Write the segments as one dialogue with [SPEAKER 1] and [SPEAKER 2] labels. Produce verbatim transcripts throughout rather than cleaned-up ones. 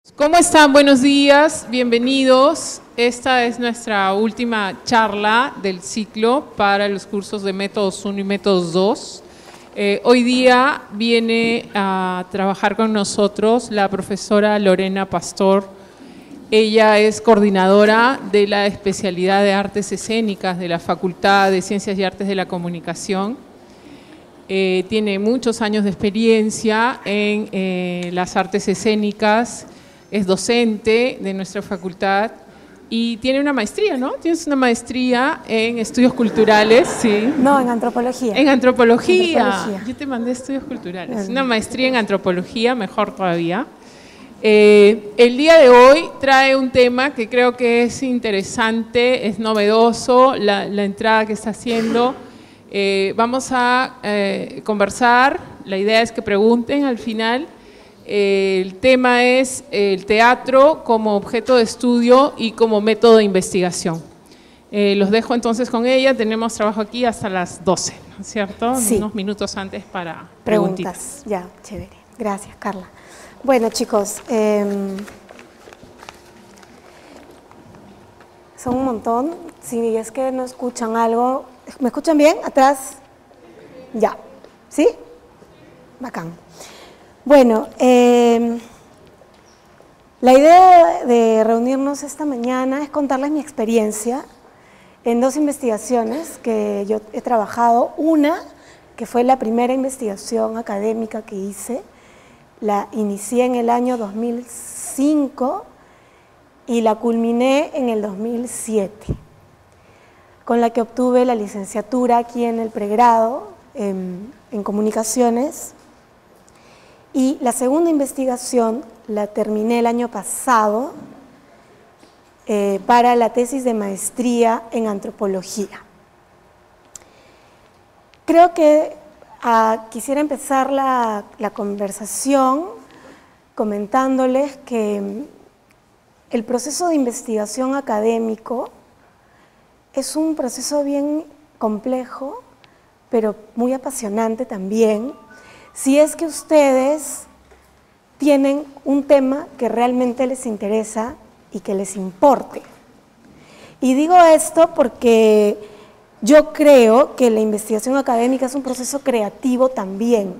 [SPEAKER 1] ¿Cómo están? Buenos días, bienvenidos. Esta es nuestra última charla del ciclo para los cursos de Métodos uno y Métodos dos. Eh, hoy día viene a trabajar con nosotros la profesora Lorena Pastor. Ella es coordinadora de la especialidad de Artes Escénicas de la Facultad de Ciencias y Artes de la Comunicación. Eh, tiene muchos años de experiencia en eh, las artes escénicas. Es docente de nuestra facultad y tiene una maestría, ¿no? Tienes una maestría en estudios culturales, sí.
[SPEAKER 2] No, en antropología.
[SPEAKER 1] En antropología.
[SPEAKER 2] antropología.
[SPEAKER 1] Yo te mandé estudios culturales. Una maestría en antropología, mejor todavía. Eh, el día de hoy trae un tema que creo que es interesante, es novedoso, la, la entrada que está haciendo. Eh, vamos a eh, conversar, la idea es que pregunten al final. El tema es el teatro como objeto de estudio y como método de investigación. Eh, los dejo entonces con ella, tenemos trabajo aquí hasta las doce, ¿no es cierto?
[SPEAKER 2] Sí.
[SPEAKER 1] Unos minutos antes para
[SPEAKER 2] preguntas.
[SPEAKER 1] preguntitas.
[SPEAKER 2] Ya, chévere. Gracias, Carla. Bueno, chicos, eh, son un montón. Si es que no escuchan algo, ¿me escuchan bien? ¿Atrás? Ya. ¿Sí? Bacán. Bueno, eh, la idea de reunirnos esta mañana es contarles mi experiencia en dos investigaciones que yo he trabajado. Una, que fue la primera investigación académica que hice, la inicié en el año dos mil cinco y la culminé en el dos mil siete, con la que obtuve la licenciatura aquí en el pregrado en, en comunicaciones. Y la segunda investigación la terminé el año pasado eh, para la tesis de maestría en antropología. Creo que ah, quisiera empezar la, la conversación comentándoles que el proceso de investigación académico es un proceso bien complejo, pero muy apasionante también, si es que ustedes tienen un tema que realmente les interesa y que les importe. Y digo esto porque yo creo que la investigación académica es un proceso creativo también,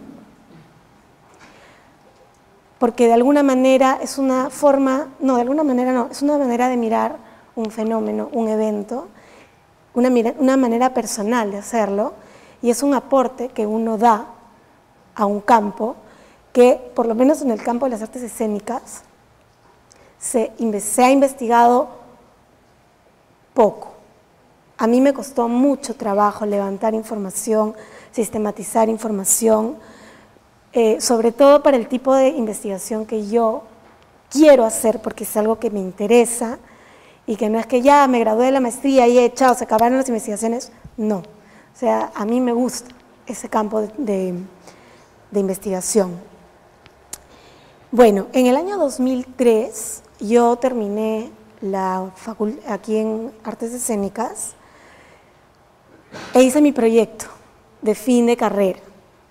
[SPEAKER 2] porque de alguna manera es una forma, no, de alguna manera no, es una manera de mirar un fenómeno, un evento, una, una manera personal de hacerlo, y es un aporte que uno da a un campo que, por lo menos en el campo de las artes escénicas, se, se ha investigado poco. A mí me costó mucho trabajo levantar información, sistematizar información, eh, sobre todo para el tipo de investigación que yo quiero hacer, porque es algo que me interesa y que no es que ya me gradué de la maestría y he echado, se acabaron las investigaciones, no. O sea, a mí me gusta ese campo de, de de investigación. Bueno, en el año dos mil tres yo terminé la facultad aquí en Artes Escénicas e hice mi proyecto de fin de carrera.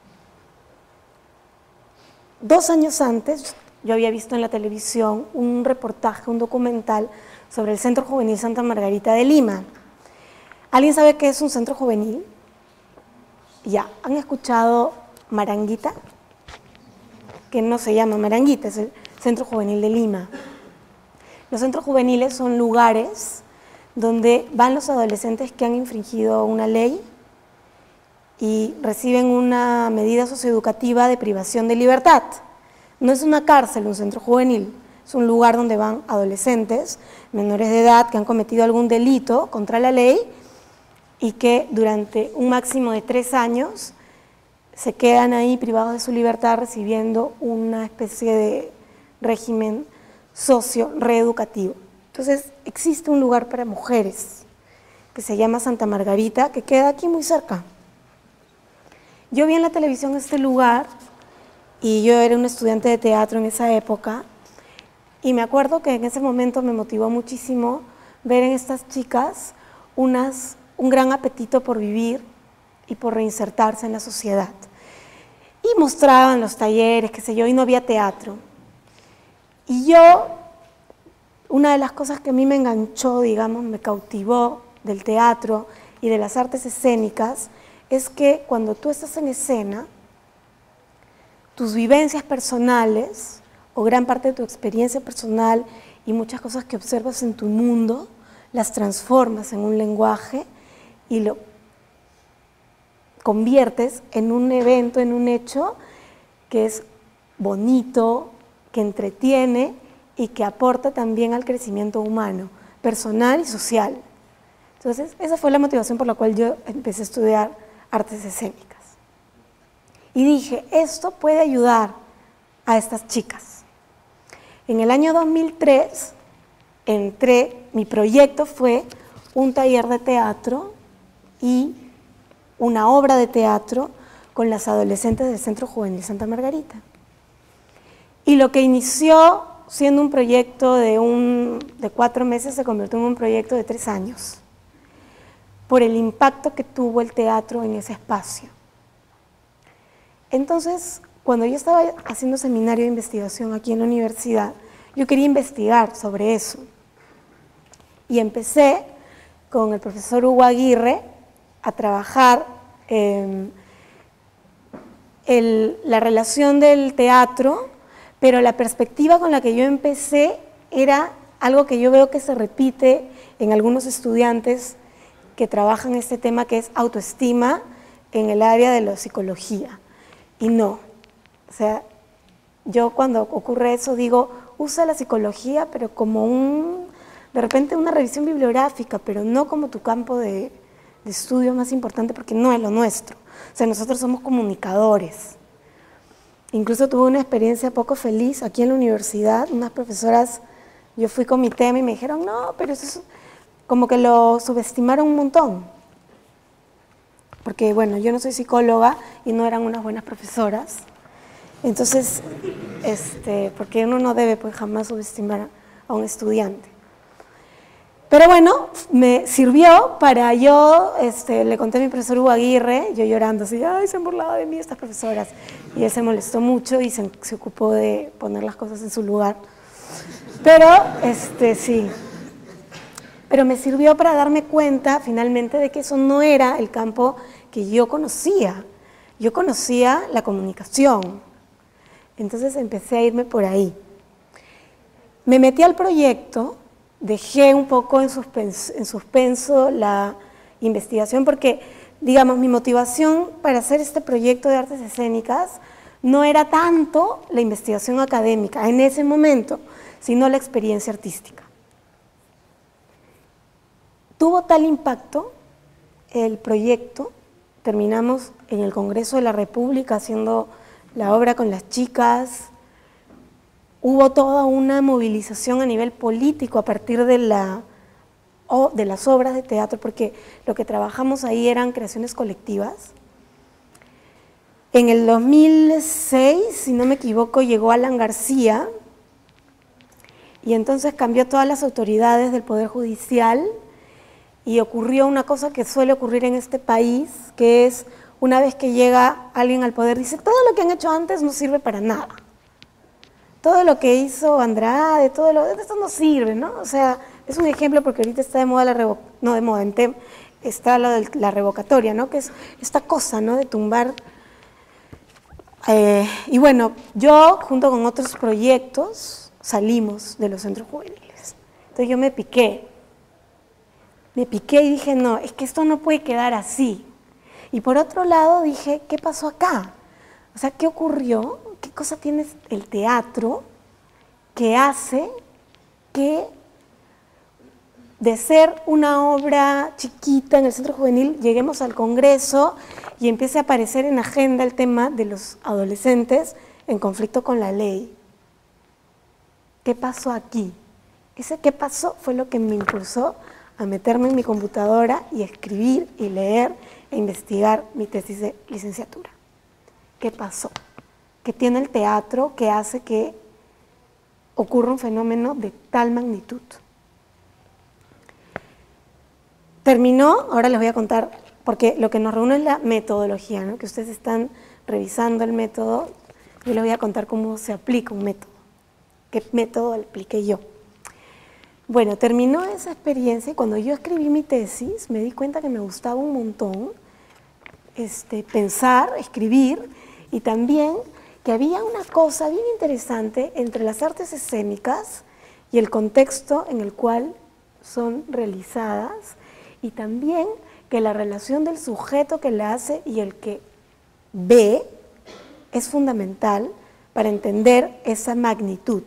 [SPEAKER 2] Dos años antes yo había visto en la televisión un reportaje, un documental sobre el Centro Juvenil Santa Margarita de Lima. ¿Alguien sabe qué es un centro juvenil? Ya, ¿han escuchado Maranguita? Que no se llama Maranguita, es el Centro Juvenil de Lima. Los centros juveniles son lugares donde van los adolescentes que han infringido una ley y reciben una medida socioeducativa de privación de libertad. No es una cárcel un centro juvenil, es un lugar donde van adolescentes, menores de edad que han cometido algún delito contra la ley y que durante un máximo de tres años se quedan ahí privados de su libertad recibiendo una especie de régimen socio-reeducativo. Entonces, existe un lugar para mujeres que se llama Santa Margarita, que queda aquí muy cerca. Yo vi en la televisión este lugar y yo era un estudiante de teatro en esa época y me acuerdo que en ese momento me motivó muchísimo ver en estas chicas unas, un gran apetito por vivir y por reinsertarse en la sociedad. Y mostraban los talleres, qué sé yo, y no había teatro. Y yo, una de las cosas que a mí me enganchó, digamos, me cautivó del teatro y de las artes escénicas, es que cuando tú estás en escena, tus vivencias personales, o gran parte de tu experiencia personal y muchas cosas que observas en tu mundo, las transformas en un lenguaje y lo conviertes en un evento, en un hecho que es bonito, que entretiene y que aporta también al crecimiento humano, personal y social. Entonces, esa fue la motivación por la cual yo empecé a estudiar artes escénicas. Y dije, esto puede ayudar a estas chicas. En el año dos mil tres, entré, mi proyecto fue un taller de teatro y una obra de teatro con las adolescentes del Centro Juvenil Santa Margarita. Y lo que inició siendo un proyecto de, un, de cuatro meses se convirtió en un proyecto de tres años, por el impacto que tuvo el teatro en ese espacio. Entonces, cuando yo estaba haciendo seminario de investigación aquí en la universidad, yo quería investigar sobre eso. Y empecé con el profesor Hugo Aguirre a trabajar eh, el, la relación del teatro, pero la perspectiva con la que yo empecé era algo que yo veo que se repite en algunos estudiantes que trabajan este tema, que es autoestima en el área de la psicología. Y no, o sea, yo cuando ocurre eso digo, usa la psicología, pero como un, de repente una revisión bibliográfica, pero no como tu campo de, de estudio más importante, porque no es lo nuestro. O sea, nosotros somos comunicadores. Incluso tuve una experiencia poco feliz aquí en la universidad, unas profesoras, yo fui con mi tema y me dijeron, no, pero eso es, como que lo subestimaron un montón. Porque, bueno, yo no soy psicóloga y no eran unas buenas profesoras. Entonces, este, porque uno no debe pues, jamás subestimar a un estudiante. Pero bueno, me sirvió para yo, este, le conté a mi profesor Hugo Aguirre, yo llorando así, ay, se han burlado de mí estas profesoras. Y él se molestó mucho y se, se ocupó de poner las cosas en su lugar. Pero, este, sí. Pero me sirvió para darme cuenta finalmente de que eso no era el campo que yo conocía. Yo conocía la comunicación. Entonces empecé a irme por ahí. Me metí al proyecto, dejé un poco en suspenso, en suspenso la investigación porque, digamos, mi motivación para hacer este proyecto de artes escénicas no era tanto la investigación académica en ese momento, sino la experiencia artística. Tuvo tal impacto el proyecto, terminamos en el Congreso de la República haciendo la obra con las chicas, hubo toda una movilización a nivel político a partir de, la, de las obras de teatro, porque lo que trabajamos ahí eran creaciones colectivas. En el dos mil seis, si no me equivoco, llegó Alan García y entonces cambió todas las autoridades del Poder Judicial y ocurrió una cosa que suele ocurrir en este país, que es una vez que llega alguien al poder, dice, todo lo que han hecho antes no sirve para nada. Todo lo que hizo Andrade, todo lo esto no sirve, ¿no? O sea, es un ejemplo porque ahorita está de moda la revo, no de moda, en tem, está lo de la revocatoria, ¿no? Que es esta cosa, ¿no? De tumbar. Eh, y bueno, yo junto con otros proyectos salimos de los centros juveniles. Entonces yo me piqué. Me piqué y dije, no, es que esto no puede quedar así. Y por otro lado dije, ¿qué pasó acá? O sea, ¿qué ocurrió? ¿Qué cosa tiene el teatro que hace que de ser una obra chiquita en el centro juvenil lleguemos al Congreso y empiece a aparecer en agenda el tema de los adolescentes en conflicto con la ley? ¿Qué pasó aquí? Ese qué pasó fue lo que me impulsó a meterme en mi computadora y escribir y leer e investigar mi tesis de licenciatura. ¿Qué pasó? ¿Qué tiene el teatro que hace que ocurra un fenómeno de tal magnitud? Terminó, ahora les voy a contar, porque lo que nos reúne es la metodología, ¿no? Que ustedes están revisando el método, yo les voy a contar cómo se aplica un método. qué método apliqué yo. Bueno, terminó esa experiencia y cuando yo escribí mi tesis me di cuenta que me gustaba un montón este, pensar, escribir, y también que había una cosa bien interesante entre las artes escénicas y el contexto en el cual son realizadas, y también que la relación del sujeto que la hace y el que ve es fundamental para entender esa magnitud.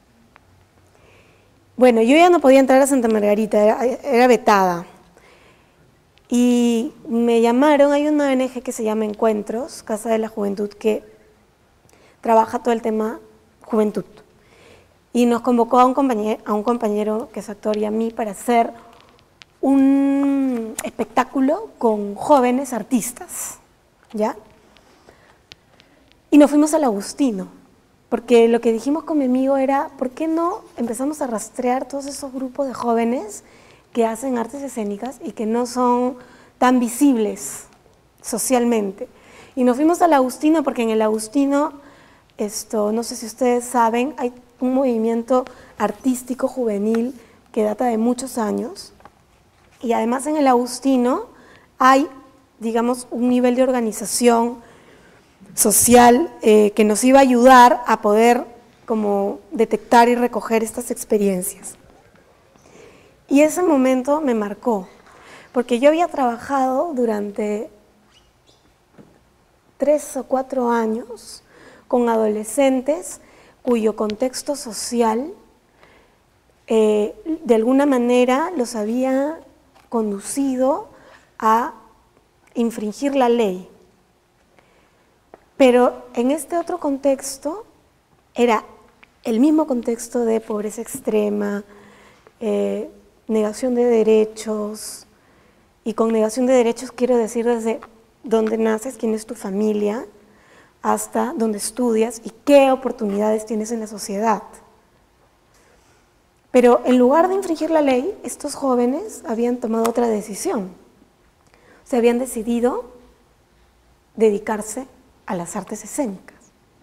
[SPEAKER 2] Bueno, yo ya no podía entrar a Santa Margarita, era, era vetada. Y me llamaron, hay una O N G que se llama Encuentros, Casa de la Juventud, que trabaja todo el tema juventud. Y nos convocó a un compañero, a un compañero que es actor y a mí para hacer un espectáculo con jóvenes artistas, ¿ya? Y nos fuimos al Agustino, porque lo que dijimos con mi amigo era, ¿por qué no empezamos a rastrear todos esos grupos de jóvenes que hacen artes escénicas y que no son tan visibles socialmente? Y nos fuimos al Agustino porque en el Agustino, esto, no sé si ustedes saben, hay un movimiento artístico juvenil que data de muchos años, y además en el Agustino hay, digamos, un nivel de organización social eh, que nos iba a ayudar a poder como detectar y recoger estas experiencias. Y ese momento me marcó, porque yo había trabajado durante tres o cuatro años con adolescentes cuyo contexto social eh, de alguna manera los había conducido a infringir la ley. Pero en este otro contexto era el mismo contexto de pobreza extrema, eh, negación de derechos, y con negación de derechos quiero decir desde dónde naces, quién es tu familia, hasta dónde estudias y qué oportunidades tienes en la sociedad. Pero en lugar de infringir la ley, estos jóvenes habían tomado otra decisión. Se habían decidido dedicarse a las artes escénicas.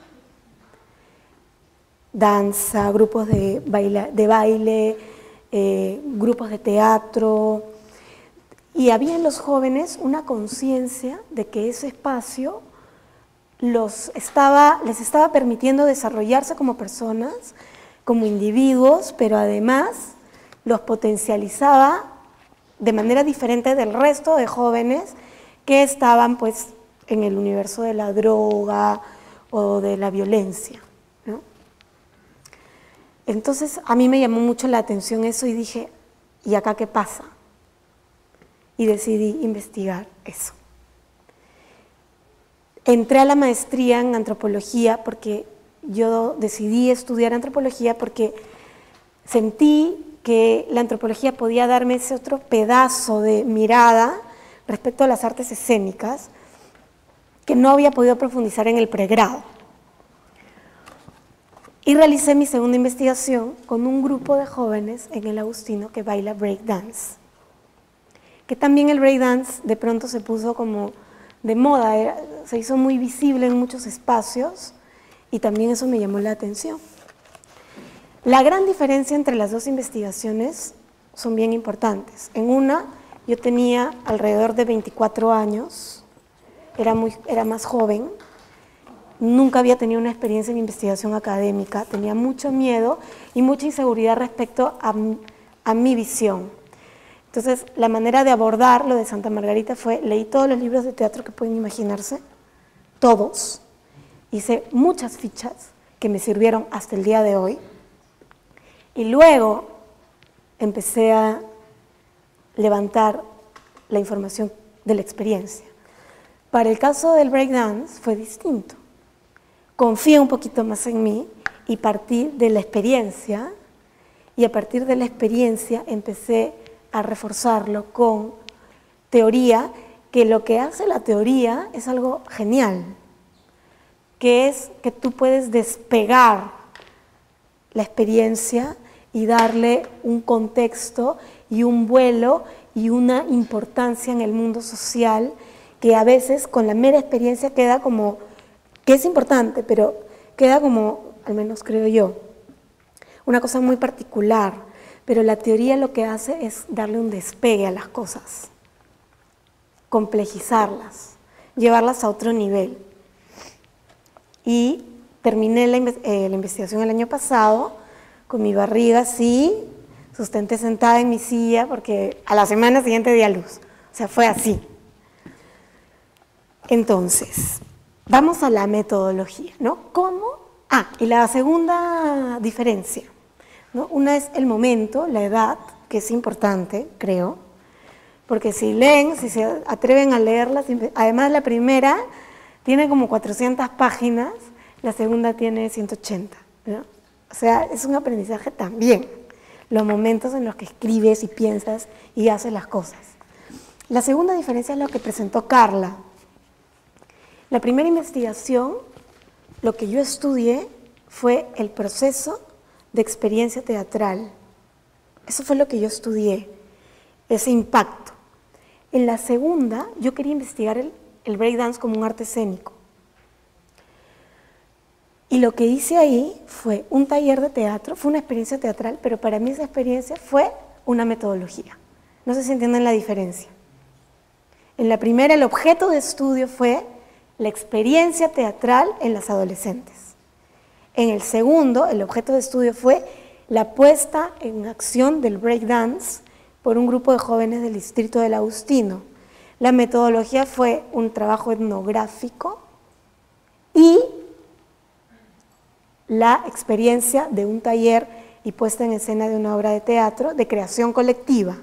[SPEAKER 2] Danza, grupos de baile, de baile eh, grupos de teatro, y había en los jóvenes una conciencia de que ese espacio los estaba, les estaba permitiendo desarrollarse como personas, como individuos, pero además los potencializaba de manera diferente del resto de jóvenes que estaban pues en el universo de la droga o de la violencia, ¿no? Entonces a mí me llamó mucho la atención eso y dije, ¿y acá qué pasa? Y decidí investigar eso. Entré a la maestría en antropología porque yo decidí estudiar antropología porque sentí que la antropología podía darme ese otro pedazo de mirada respecto a las artes escénicas que no había podido profundizar en el pregrado. Y realicé mi segunda investigación con un grupo de jóvenes en el Agustino que baila breakdance. Que también el breakdance de pronto se puso como de moda, era, se hizo muy visible en muchos espacios y también eso me llamó la atención. La gran diferencia entre las dos investigaciones son bien importantes. En una yo tenía alrededor de veinticuatro años, era, muy, era más joven, nunca había tenido una experiencia en investigación académica, tenía mucho miedo y mucha inseguridad respecto a, a mi visión. Entonces, la manera de abordar lo de Santa Margarita fue, leí todos los libros de teatro que pueden imaginarse, todos, hice muchas fichas que me sirvieron hasta el día de hoy, y luego empecé a levantar la información de la experiencia. Para el caso del breakdance fue distinto. Confié un poquito más en mí y partí de la experiencia, y a partir de la experiencia empecé a reforzarlo con teoría, que lo que hace la teoría es algo genial, que es que tú puedes despegar la experiencia y darle un contexto y un vuelo y una importancia en el mundo social que a veces con la mera experiencia queda como, que es importante, pero queda como, al menos creo yo, una cosa muy particular, pero la teoría lo que hace es darle un despegue a las cosas, complejizarlas, llevarlas a otro nivel. Y terminé la, eh, la investigación el año pasado, con mi barriga así, sustenté sentada en mi silla, porque a la semana siguiente di a luz. O sea, fue así. Entonces, vamos a la metodología, ¿no? ¿Cómo? Ah, y la segunda diferencia, ¿no? Una es el momento, la edad, que es importante, creo, porque si leen, si se atreven a leerlas, además la primera tiene como cuatrocientas páginas, la segunda tiene ciento ochenta, ¿no? O sea, es un aprendizaje también, los momentos en los que escribes y piensas y haces las cosas. La segunda diferencia es lo que presentó Carla. La primera investigación, lo que yo estudié fue el proceso de experiencia teatral. Eso fue lo que yo estudié, ese impacto. En la segunda, yo quería investigar el, el breakdance como un arte escénico. Y lo que hice ahí fue un taller de teatro, fue una experiencia teatral, pero para mí esa experiencia fue una metodología. No sé si entienden la diferencia. En la primera, el objeto de estudio fue la experiencia teatral en las adolescentes. En el segundo, el objeto de estudio fue la puesta en acción del breakdance por un grupo de jóvenes del distrito del Agustino. La metodología fue un trabajo etnográfico y la experiencia de un taller y puesta en escena de una obra de teatro de creación colectiva.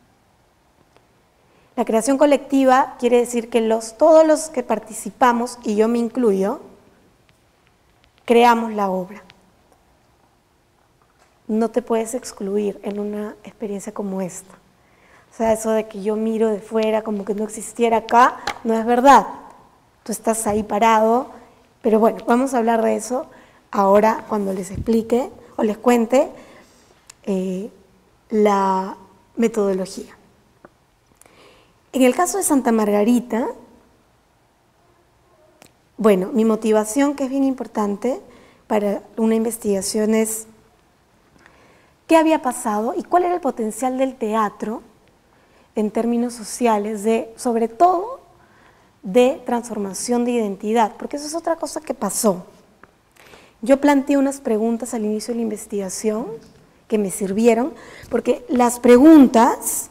[SPEAKER 2] La creación colectiva quiere decir que los, todos los que participamos, y yo me incluyo, creamos la obra. No te puedes excluir en una experiencia como esta. O sea, eso de que yo miro de fuera como que no existiera acá, no es verdad. Tú estás ahí parado, pero bueno, vamos a hablar de eso ahora cuando les explique o les cuente eh, la metodología. En el caso de Santa Margarita, bueno, mi motivación, que es bien importante para una investigación, es qué había pasado y cuál era el potencial del teatro en términos sociales, de, sobre todo de transformación de identidad, porque eso es otra cosa que pasó. Yo planteé unas preguntas al inicio de la investigación que me sirvieron, porque las preguntas,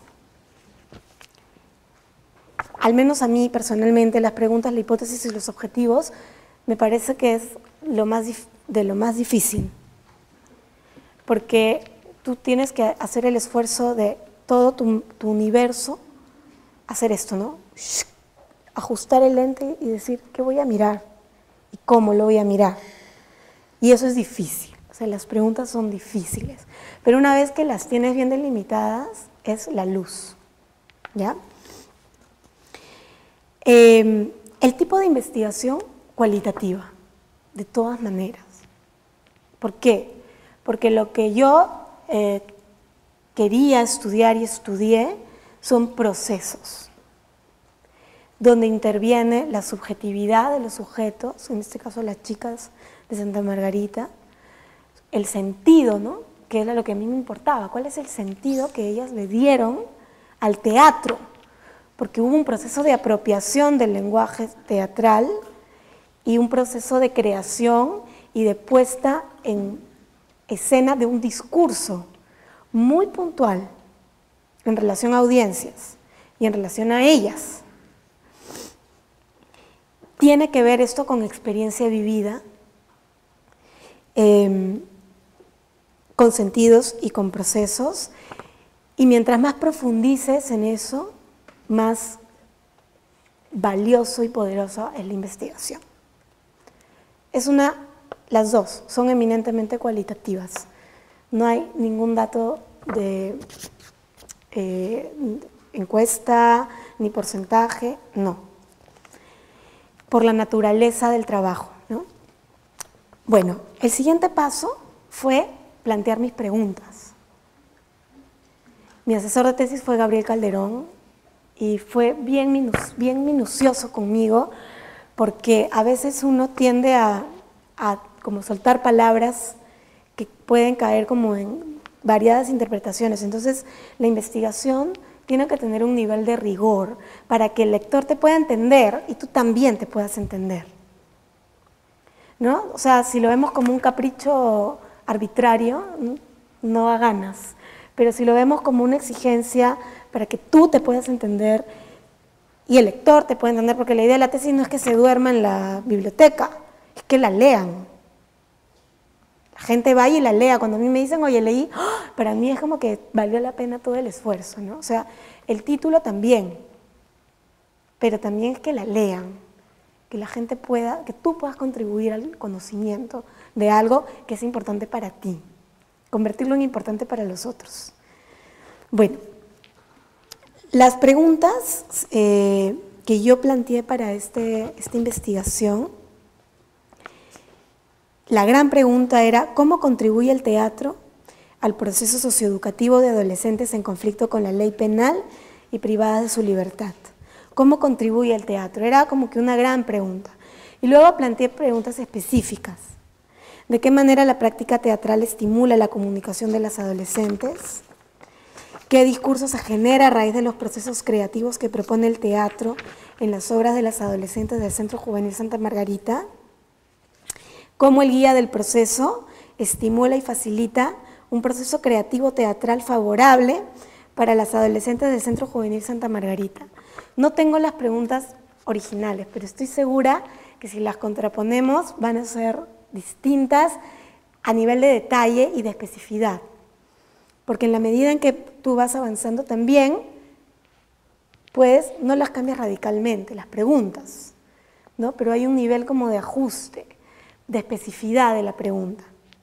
[SPEAKER 2] al menos a mí personalmente, las preguntas, la hipótesis y los objetivos, me parece que es lo más de lo más difícil, porque tú tienes que hacer el esfuerzo de todo tu, tu universo, hacer esto, ¿no? Ajustar el lente y decir, ¿qué voy a mirar? ¿Y cómo lo voy a mirar? Y eso es difícil, o sea, las preguntas son difíciles, pero una vez que las tienes bien delimitadas, es la luz, ¿ya? Eh, el tipo de investigación cualitativa, de todas maneras. ¿Por qué? Porque lo que yo eh, quería estudiar y estudié son procesos, donde interviene la subjetividad de los sujetos, en este caso las chicas de Santa Margarita, el sentido, ¿no? Que era lo que a mí me importaba, cuál es el sentido que ellas le dieron al teatro, porque hubo un proceso de apropiación del lenguaje teatral y un proceso de creación y de puesta en escena de un discurso muy puntual en relación a audiencias y en relación a ellas. Tiene que ver esto con experiencia vivida, eh, con sentidos y con procesos, y mientras más profundices en eso, más valioso y poderosa es la investigación. Es una, las dos son eminentemente cualitativas. No hay ningún dato de eh, encuesta ni porcentaje, no. Por la naturaleza del trabajo, ¿no? Bueno, el siguiente paso fue plantear mis preguntas. Mi asesor de tesis fue Gabriel Calderón y fue bien, minu bien minucioso conmigo, porque a veces uno tiende a, a como soltar palabras que pueden caer como en variadas interpretaciones. Entonces, la investigación tiene que tener un nivel de rigor para que el lector te pueda entender y tú también te puedas entender, ¿no? O sea, si lo vemos como un capricho arbitrario, no da ganas, pero si lo vemos como una exigencia para que tú te puedas entender y el lector te pueda entender, porque la idea de la tesis no es que se duerma en la biblioteca, es que la lean. La gente vaya y la lea. Cuando a mí me dicen, oye, leí, ¡oh!, para mí es como que valió la pena todo el esfuerzo, ¿no? O sea, el título también, pero también es que la lean, que la gente pueda, que tú puedas contribuir al conocimiento de algo que es importante para ti, convertirlo en importante para los otros. Bueno, las preguntas eh, que yo planteé para este, esta investigación, la gran pregunta era, ¿cómo contribuye el teatro al proceso socioeducativo de adolescentes en conflicto con la ley penal y privadas de su libertad? ¿Cómo contribuye el teatro? Era como que una gran pregunta. Y luego planteé preguntas específicas. ¿De qué manera la práctica teatral estimula la comunicación de las adolescentes? ¿Qué discurso se genera a raíz de los procesos creativos que propone el teatro en las obras de las adolescentes del Centro Juvenil Santa Margarita? ¿Cómo el guía del proceso estimula y facilita un proceso creativo teatral favorable para las adolescentes del Centro Juvenil Santa Margarita? No tengo las preguntas originales, pero estoy segura que si las contraponemos van a ser distintas a nivel de detalle y de especificidad. Porque en la medida en que tú vas avanzando también, pues no las cambias radicalmente, las preguntas, ¿no? Pero hay un nivel como de ajuste, de especificidad de la pregunta.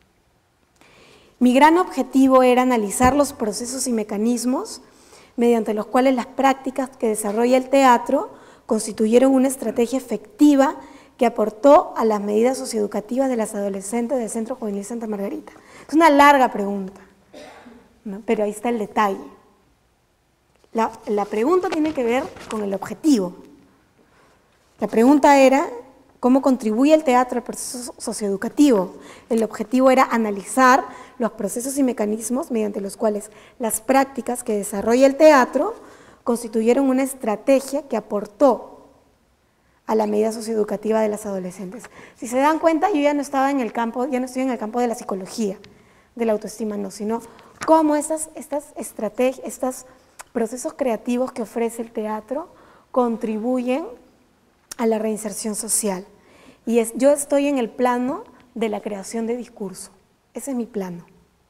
[SPEAKER 2] Mi gran objetivo era analizar los procesos y mecanismos mediante los cuales las prácticas que desarrolla el teatro constituyeron una estrategia efectiva que aportó a las medidas socioeducativas de las adolescentes del Centro Juvenil Santa Margarita. Es una larga pregunta, ¿no? Pero ahí está el detalle. La, la pregunta tiene que ver con el objetivo. La pregunta era, ¿cómo contribuye el teatro al proceso socioeducativo? El objetivo era analizar los procesos y mecanismos mediante los cuales las prácticas que desarrolla el teatro constituyeron una estrategia que aportó a la medida socioeducativa de las adolescentes. Si se dan cuenta, yo ya no estaba en el campo, ya no estoy en el campo de la psicología, de la autoestima, no, sino cómo estas, estas estrategias, estos procesos creativos que ofrece el teatro contribuyen a la reinserción social. Y es, yo estoy en el plano de la creación de discurso. Ese es mi plano.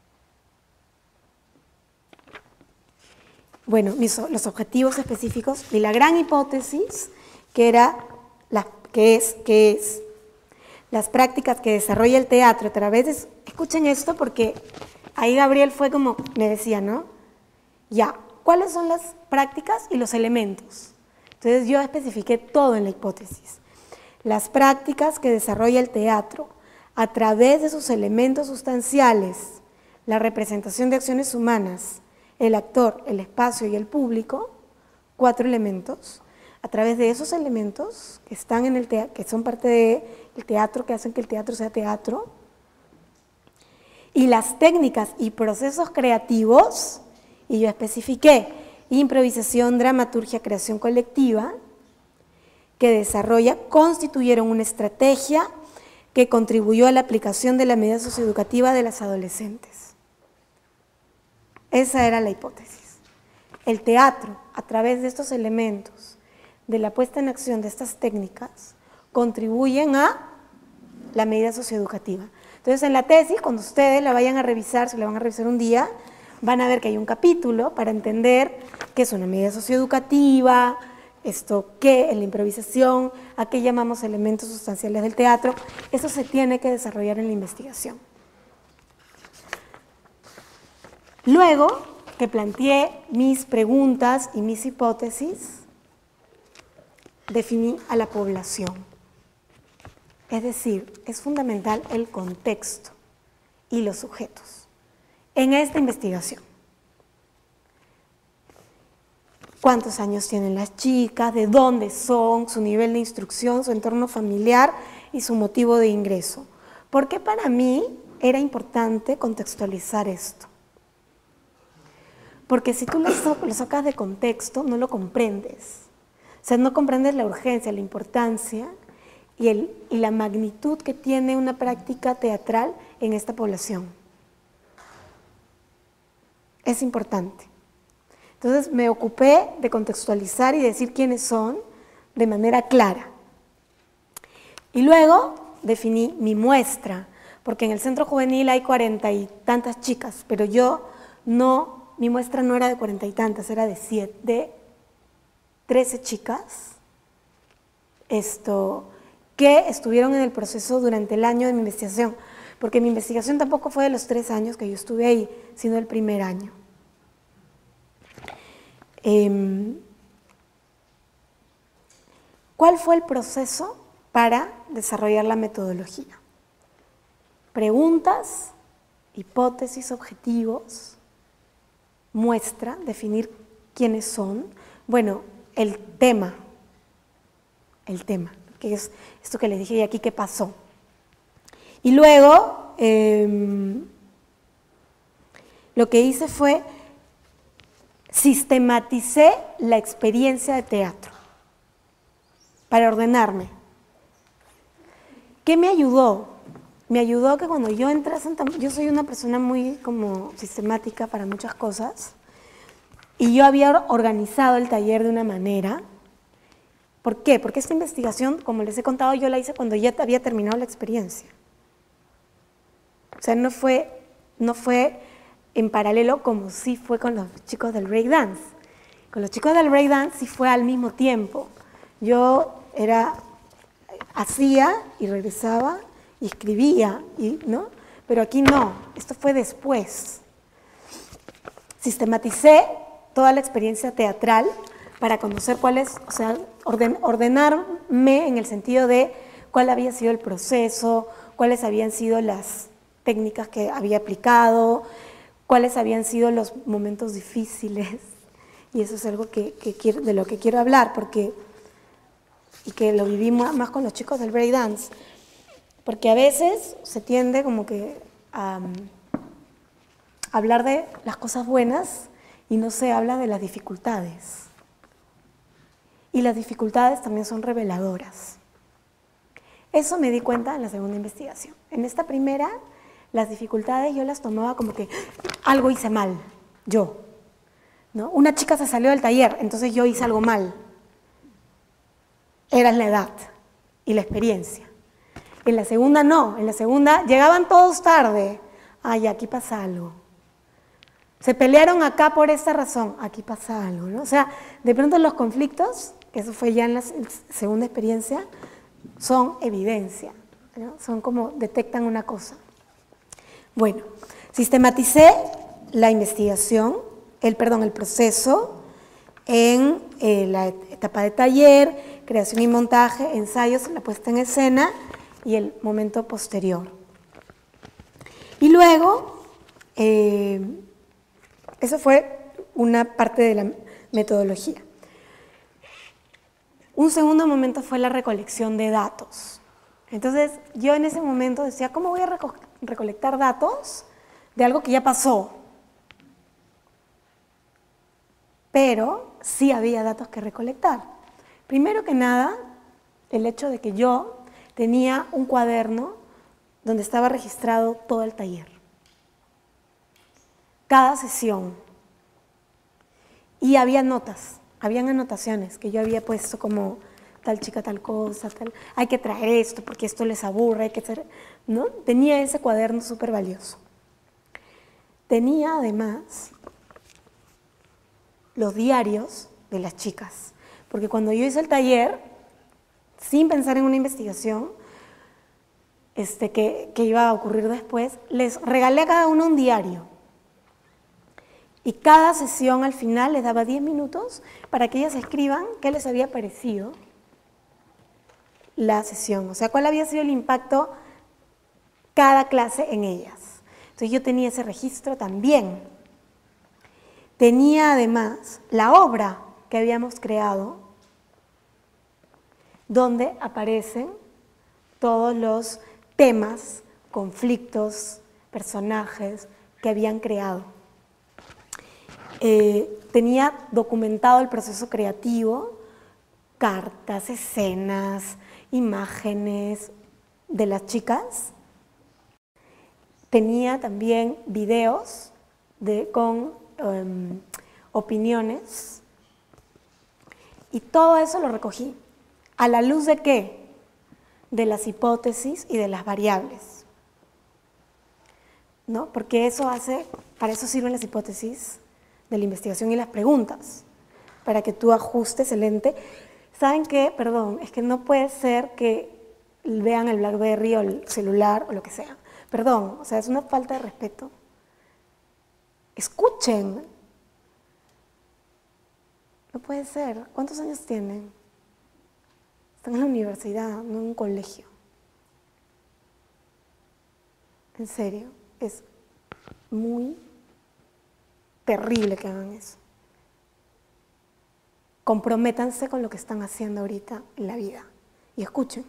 [SPEAKER 2] Bueno, mis, los objetivos específicos y la gran hipótesis que, era la, que, es, que es las prácticas que desarrolla el teatro a través de... Escuchen esto porque ahí Gabriel fue como, me decía, ¿no? Ya, ¿cuáles son las prácticas y los elementos? Entonces yo especifiqué todo en la hipótesis. Las prácticas que desarrolla el teatro a través de sus elementos sustanciales, la representación de acciones humanas, el actor, el espacio y el público, cuatro elementos, a través de esos elementos que están en el teatro, que son parte del teatro, que hacen que el teatro sea teatro, y las técnicas y procesos creativos, y yo especifiqué improvisación, dramaturgia, creación colectiva, que desarrolla, constituyeron una estrategia que contribuyó a la aplicación de la medida socioeducativa de las adolescentes. Esa era la hipótesis. El teatro, a través de estos elementos, de la puesta en acción de estas técnicas, contribuyen a la medida socioeducativa. Entonces, en la tesis, cuando ustedes la vayan a revisar, si la van a revisar un día, van a ver que hay un capítulo para entender qué es una medida socioeducativa, esto, qué es la improvisación, a qué llamamos elementos sustanciales del teatro. Eso se tiene que desarrollar en la investigación. Luego que planteé mis preguntas y mis hipótesis, definí a la población. Es decir, es fundamental el contexto y los sujetos en esta investigación. ¿Cuántos años tienen las chicas? ¿De dónde son? Su nivel de instrucción, su entorno familiar y su motivo de ingreso. Porque para mí era importante contextualizar esto. Porque si tú lo, lo sacas de contexto, no lo comprendes. O sea, no comprendes la urgencia, la importancia y, el, y la magnitud que tiene una práctica teatral en esta población. Es importante. Entonces me ocupé de contextualizar y decir quiénes son de manera clara. Y luego definí mi muestra, porque en el centro juvenil hay cuarenta y tantas chicas, pero yo no, mi muestra no era de cuarenta y tantas, era de siete, de trece chicas esto, que estuvieron en el proceso durante el año de mi investigación, porque mi investigación tampoco fue de los tres años que yo estuve ahí, sino el primer año. Eh, ¿Cuál fue el proceso para desarrollar la metodología? Preguntas, hipótesis, objetivos, muestra, definir quiénes son. Bueno, el tema, el tema, que es esto que les dije, y aquí qué pasó. Y luego, eh, lo que hice fue, sistematicé la experiencia de teatro para ordenarme. ¿Qué me ayudó? Me ayudó que cuando yo entré a Santa Margarita, yo soy una persona muy como sistemática para muchas cosas, y yo había organizado el taller de una manera. ¿Por qué? Porque esta investigación, como les he contado, yo la hice cuando ya había terminado la experiencia. O sea, no fue, no fue en paralelo como sí fue con los chicos del breakdance. Con los chicos del breakdance sí fue al mismo tiempo. Yo era, hacía y regresaba y escribía, y, ¿no? Pero aquí no, esto fue después. Sistematicé toda la experiencia teatral para conocer cuál es, o sea, orden, ordenarme en el sentido de cuál había sido el proceso, cuáles habían sido las técnicas que había aplicado, cuáles habían sido los momentos difíciles, y eso es algo que, que quiero, de lo que quiero hablar, porque, y que lo viví más con los chicos del breakdance, porque a veces se tiende como que a, a hablar de las cosas buenas y no se habla de las dificultades. Y las dificultades también son reveladoras. Eso me di cuenta en la segunda investigación. En esta primera, las dificultades yo las tomaba como que algo hice mal, yo. ¿No? Una chica se salió del taller, entonces yo hice algo mal. Era la edad y la experiencia. En la segunda no, en la segunda llegaban todos tarde. Ay, aquí pasa algo. Se pelearon acá por esta razón, aquí pasa algo, ¿no? O sea, de pronto los conflictos, que eso fue ya en la segunda experiencia, son evidencia, ¿no? Son como detectan una cosa. Bueno, sistematicé la investigación, el, perdón, el proceso en eh, la etapa de taller, creación y montaje, ensayos, la puesta en escena y el momento posterior. Y luego, eh, eso fue una parte de la metodología. Un segundo momento fue la recolección de datos. Entonces, yo en ese momento decía, ¿cómo voy a reco- recolectar datos de algo que ya pasó? Pero sí había datos que recolectar. Primero que nada, el hecho de que yo tenía un cuaderno donde estaba registrado todo el taller. Cada sesión. Y había notas, habían anotaciones que yo había puesto como tal chica, tal cosa, tal, hay que traer esto porque esto les aburre, hay que hacer, ¿no? Tenía ese cuaderno súper valioso. Tenía además los diarios de las chicas, porque cuando yo hice el taller, sin pensar en una investigación este, que, que iba a ocurrir después, les regalé a cada uno un diario. Y cada sesión al final les daba diez minutos para que ellas escriban qué les había parecido la sesión, o sea, cuál había sido el impacto cada clase en ellas. Entonces yo tenía ese registro también. Tenía además la obra que habíamos creado, donde aparecen todos los temas, conflictos, personajes que habían creado. Eh, tenía documentado el proceso creativo, cartas, escenas, imágenes de las chicas. Tenía también videos de, con um, opiniones, y todo eso lo recogí. ¿A la luz de qué? De las hipótesis y de las variables, ¿no? Porque eso hace, para eso sirven las hipótesis de la investigación y las preguntas, para que tú ajustes el ente. ¿Saben qué? Perdón, es que no puede ser que vean el BlackBerry o el celular o lo que sea. Perdón, o sea, es una falta de respeto. Escuchen. No puede ser. ¿Cuántos años tienen? Están en la universidad, no en un colegio. En serio, es muy terrible que hagan eso. Comprométanse con lo que están haciendo ahorita en la vida y escuchen.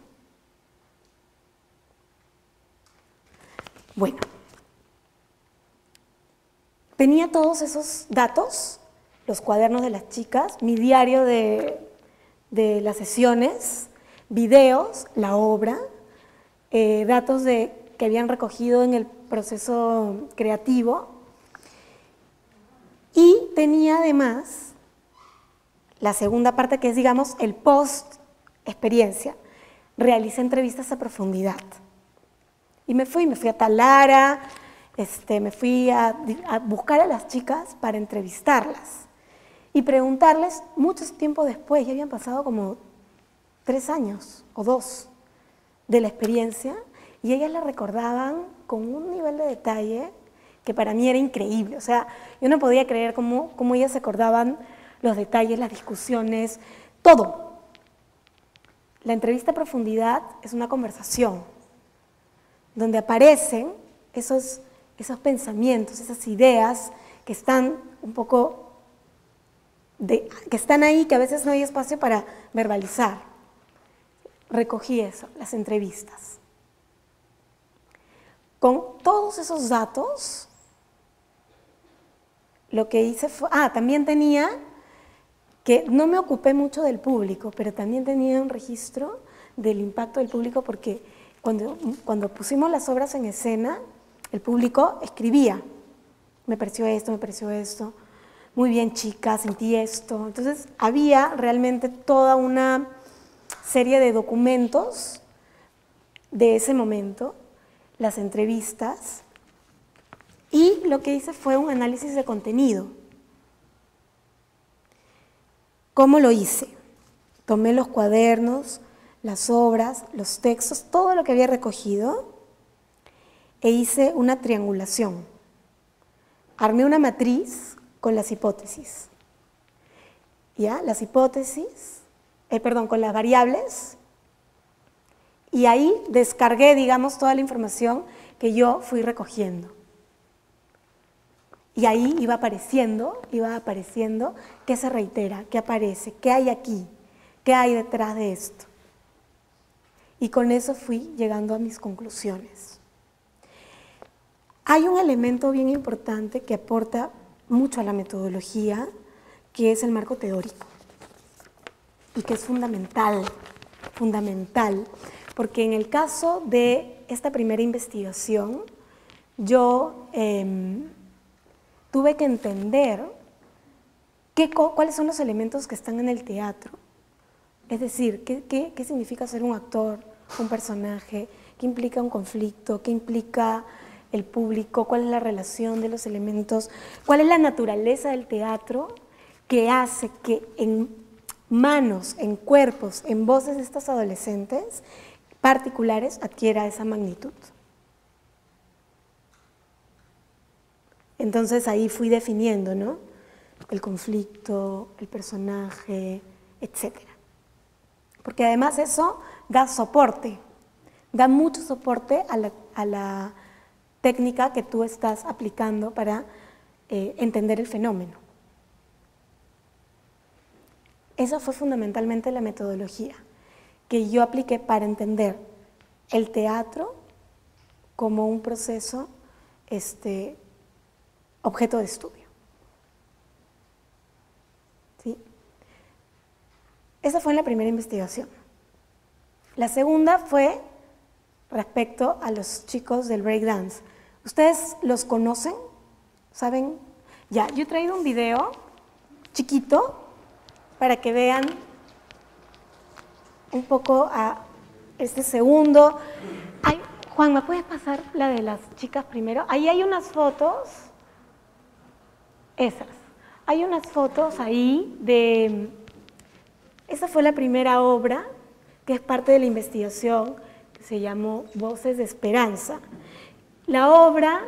[SPEAKER 2] Bueno, tenía todos esos datos, los cuadernos de las chicas, mi diario de, de las sesiones, videos, la obra, eh, datos de, que habían recogido en el proceso creativo, y tenía además la segunda parte, que es, digamos, el post-experiencia. Realicé entrevistas a profundidad. Y me fui, me fui a Talara, este, me fui a, a buscar a las chicas para entrevistarlas y preguntarles mucho tiempo después, ya habían pasado como tres años o dos de la experiencia, y ellas la recordaban con un nivel de detalle que para mí era increíble. O sea, yo no podía creer cómo, cómo ellas se acordaban los detalles, las discusiones, todo. La entrevista a profundidad es una conversación donde aparecen esos, esos pensamientos, esas ideas que están un poco, de, que están ahí, que a veces no hay espacio para verbalizar. Recogí eso, las entrevistas. Con todos esos datos, lo que hice fue, ah, también tenía, que no me ocupé mucho del público, pero también tenía un registro del impacto del público, porque cuando, cuando pusimos las obras en escena, el público escribía, me pareció esto, me pareció esto, muy bien chica, sentí esto. Entonces había realmente toda una serie de documentos de ese momento, las entrevistas, y lo que hice fue un análisis de contenido. ¿Cómo lo hice? Tomé los cuadernos, las obras, los textos, todo lo que había recogido, e hice una triangulación. Armé una matriz con las hipótesis. ¿Ya? Las hipótesis, eh, perdón, con las variables, y ahí descargué, digamos, toda la información que yo fui recogiendo. Y ahí iba apareciendo, iba apareciendo qué se reitera, qué aparece, qué hay aquí, qué hay detrás de esto. Y con eso fui llegando a mis conclusiones. Hay un elemento bien importante que aporta mucho a la metodología, que es el marco teórico, y que es fundamental, fundamental, porque en el caso de esta primera investigación, yo eh, tuve que entender qué, cuáles son los elementos que están en el teatro. Es decir, ¿qué, qué, qué significa ser un actor, un personaje? ¿Qué implica un conflicto? ¿Qué implica el público? ¿Cuál es la relación de los elementos? ¿Cuál es la naturaleza del teatro que hace que en manos, en cuerpos, en voces de estas adolescentes particulares adquiera esa magnitud? Entonces ahí fui definiendo, ¿no? El conflicto, el personaje, etcétera. Porque además eso da soporte, da mucho soporte a la, a la técnica que tú estás aplicando para eh, entender el fenómeno. Esa fue fundamentalmente la metodología que yo apliqué para entender el teatro como un proceso este, objeto de estudio. ¿Sí? Esa fue la primera investigación. La segunda fue respecto a los chicos del breakdance. ¿Ustedes los conocen? ¿Saben? Ya, yo he traído un video chiquito para que vean un poco a este segundo. Ay, Juan, ¿me puedes pasar la de las chicas primero? Ahí hay unas fotos, esas. Hay unas fotos ahí de... Esa fue la primera obra, que es parte de la investigación, que se llamó Voces de Esperanza. La obra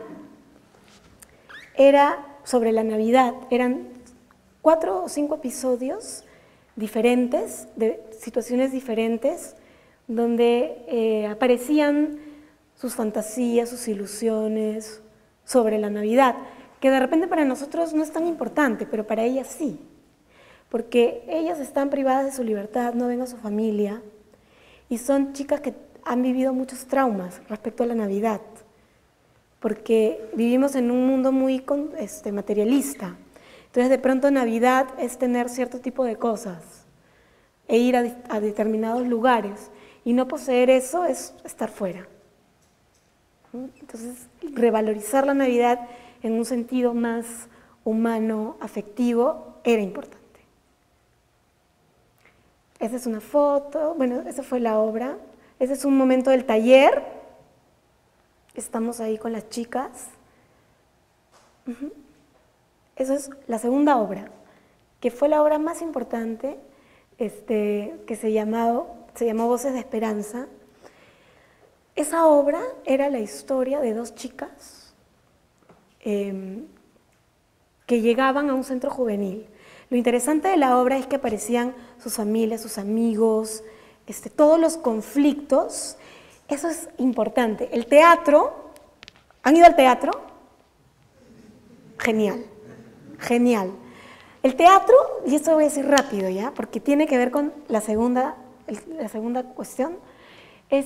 [SPEAKER 2] era sobre la Navidad, eran cuatro o cinco episodios diferentes, de situaciones diferentes, donde eh, aparecían sus fantasías, sus ilusiones sobre la Navidad, que de repente para nosotros no es tan importante, pero para ellas sí, porque ellas están privadas de su libertad, no ven a su familia, y son chicas que han vivido muchos traumas respecto a la Navidad, porque vivimos en un mundo muy este, materialista. Entonces, de pronto, Navidad es tener cierto tipo de cosas e ir a, a determinados lugares, y no poseer eso es estar fuera. Entonces, revalorizar la Navidad en un sentido más humano, afectivo, era importante. Esa es una foto, bueno, esa fue la obra. Ese es un momento del taller. Estamos ahí con las chicas. Uh-huh. Esa es la segunda obra, que fue la obra más importante, este, que se llamó, se llamó Voces de Esperanza. Esa obra era la historia de dos chicas eh, que llegaban a un centro juvenil. Lo interesante de la obra es que aparecían sus familias, sus amigos, este, todos los conflictos. Eso es importante. El teatro, ¿han ido al teatro? Genial, genial. El teatro, y esto voy a decir rápido ya, porque tiene que ver con la segunda, la segunda cuestión, es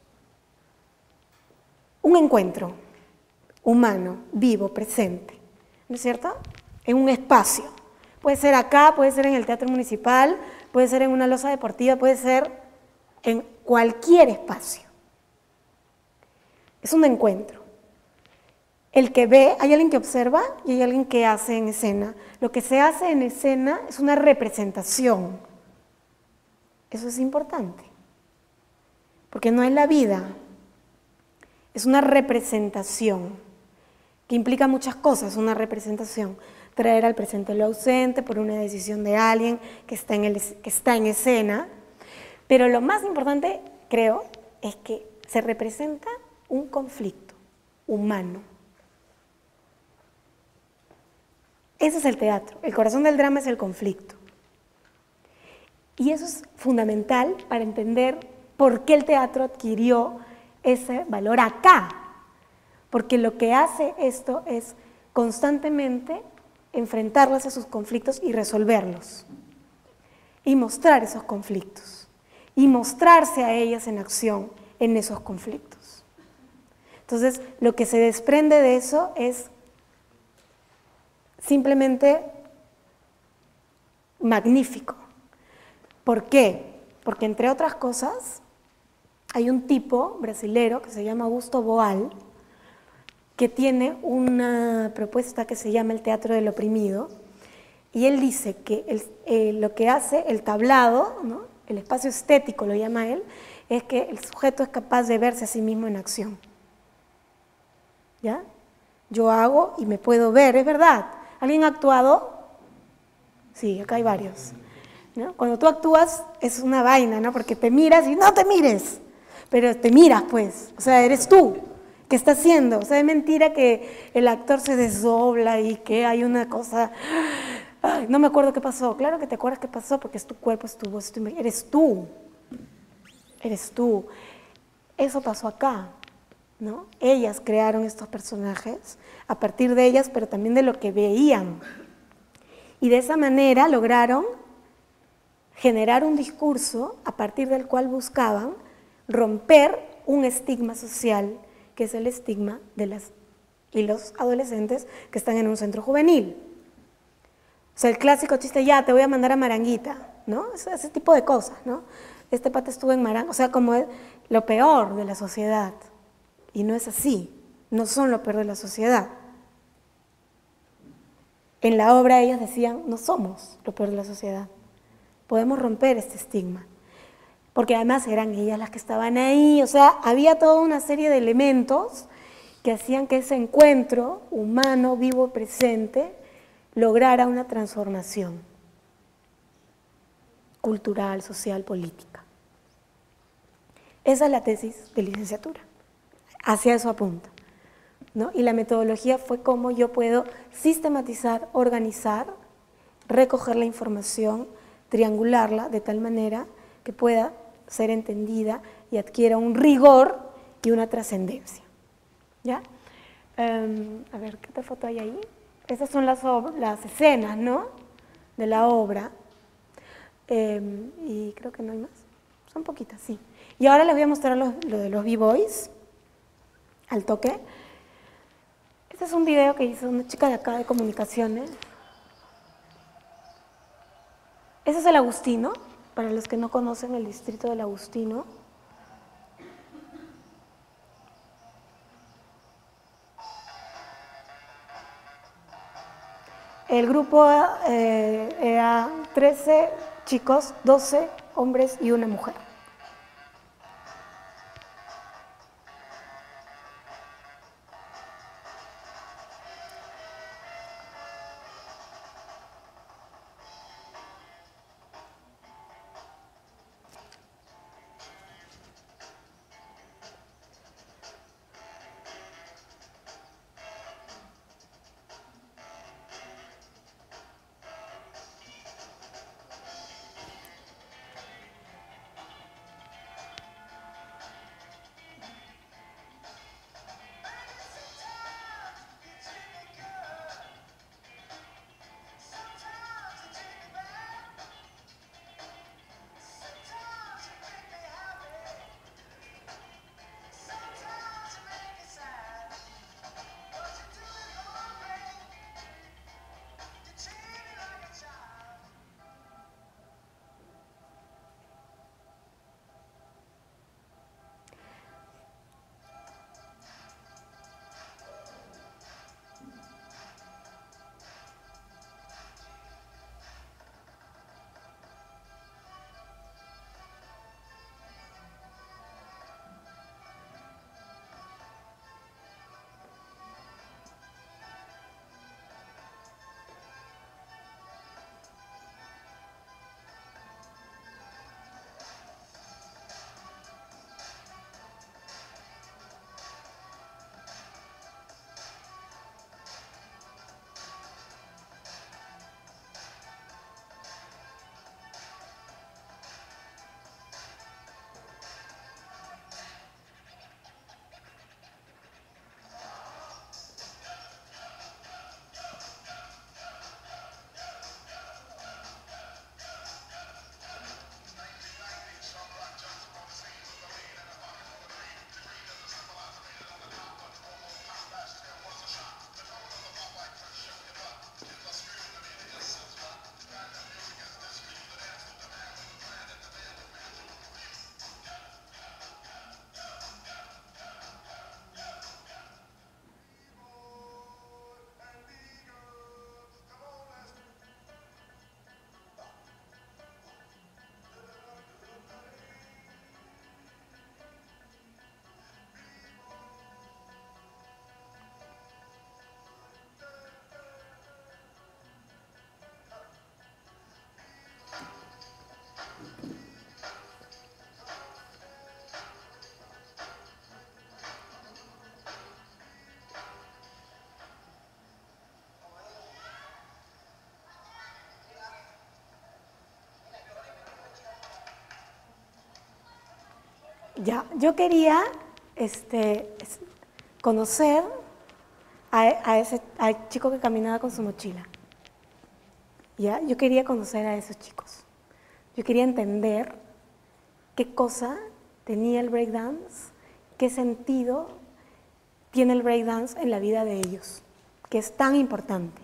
[SPEAKER 2] un encuentro humano, vivo, presente, ¿no es cierto? En un espacio. Puede ser acá, puede ser en el Teatro Municipal, puede ser en una loza deportiva, puede ser en cualquier espacio. Es un encuentro. El que ve, hay alguien que observa y hay alguien que hace en escena. Lo que se hace en escena es una representación. Eso es importante. Porque no es la vida, es una representación que implica muchas cosas, una representación. Traer al presente lo ausente por una decisión de alguien que está en, el, que está en escena. Pero lo más importante, creo, es que se representa un conflicto humano. Ese es el teatro. El corazón del drama es el conflicto. Y eso es fundamental para entender por qué el teatro adquirió ese valor acá. Porque lo que hace esto es constantemente enfrentarlas a sus conflictos y resolverlos. Y mostrar esos conflictos. Y mostrarse a ellas en acción en esos conflictos. Entonces, lo que se desprende de eso es simplemente magnífico. ¿Por qué? Porque, entre otras cosas, hay un tipo brasilero que se llama Augusto Boal, que tiene una propuesta que se llama el teatro del oprimido, y él dice que el, eh, lo que hace el tablado, ¿no? El espacio estético lo llama él, es que el sujeto es capaz de verse a sí mismo en acción. ¿Ya? Yo hago y me puedo ver, es verdad. ¿Alguien ha actuado? Sí, acá hay varios. ¿No? Cuando tú actúas es una vaina, ¿no? Porque te miras y no te mires, pero te miras pues, o sea, eres tú. ¿Qué está haciendo? O sea, es mentira que el actor se desdobla y que hay una cosa... Ay, no me acuerdo qué pasó. Claro que te acuerdas qué pasó porque es tu cuerpo, es tu voz, es tu... eres tú. Eres tú. Eso pasó acá, ¿no? Ellas crearon estos personajes a partir de ellas, pero también de lo que veían. Y de esa manera lograron generar un discurso a partir del cual buscaban romper un estigma social, que es el estigma de las y los adolescentes que están en un centro juvenil. O sea, el clásico chiste, ya, te voy a mandar a Maranguita, ¿no? Ese, ese tipo de cosas, ¿no? Este pata estuvo en Maranga, o sea, como es lo peor de la sociedad. Y no es así, no son lo peor de la sociedad. En la obra ellas decían, no somos lo peor de la sociedad, podemos romper este estigma. Porque además eran ellas las que estaban ahí, o sea, había toda una serie de elementos que hacían que ese encuentro humano, vivo, presente, lograra una transformación cultural, social, política. Esa es la tesis de licenciatura, hacia eso apunta, ¿no? Y la metodología fue cómo yo puedo sistematizar, organizar, recoger la información, triangularla de tal manera que pueda ser entendida y adquiera un rigor y una trascendencia. ¿Ya? Um, a ver, ¿qué otra foto hay ahí? Estas son las, las escenas, ¿no? De la obra. Um, y creo que no hay más. Son poquitas, sí. Y ahora les voy a mostrar lo, lo de los B-Boys, al toque. Este es un video que hizo una chica de acá de comunicaciones. Ese es el Agustino, para los que no conocen el distrito del Agustino. El grupo eh, era trece chicos, doce hombres y una mujer. Ya, yo quería este, conocer a, a ese al chico que caminaba con su mochila. Ya, yo quería conocer a esos chicos. Yo quería entender qué cosa tenía el breakdance, qué sentido tiene el breakdance en la vida de ellos, que es tan importante.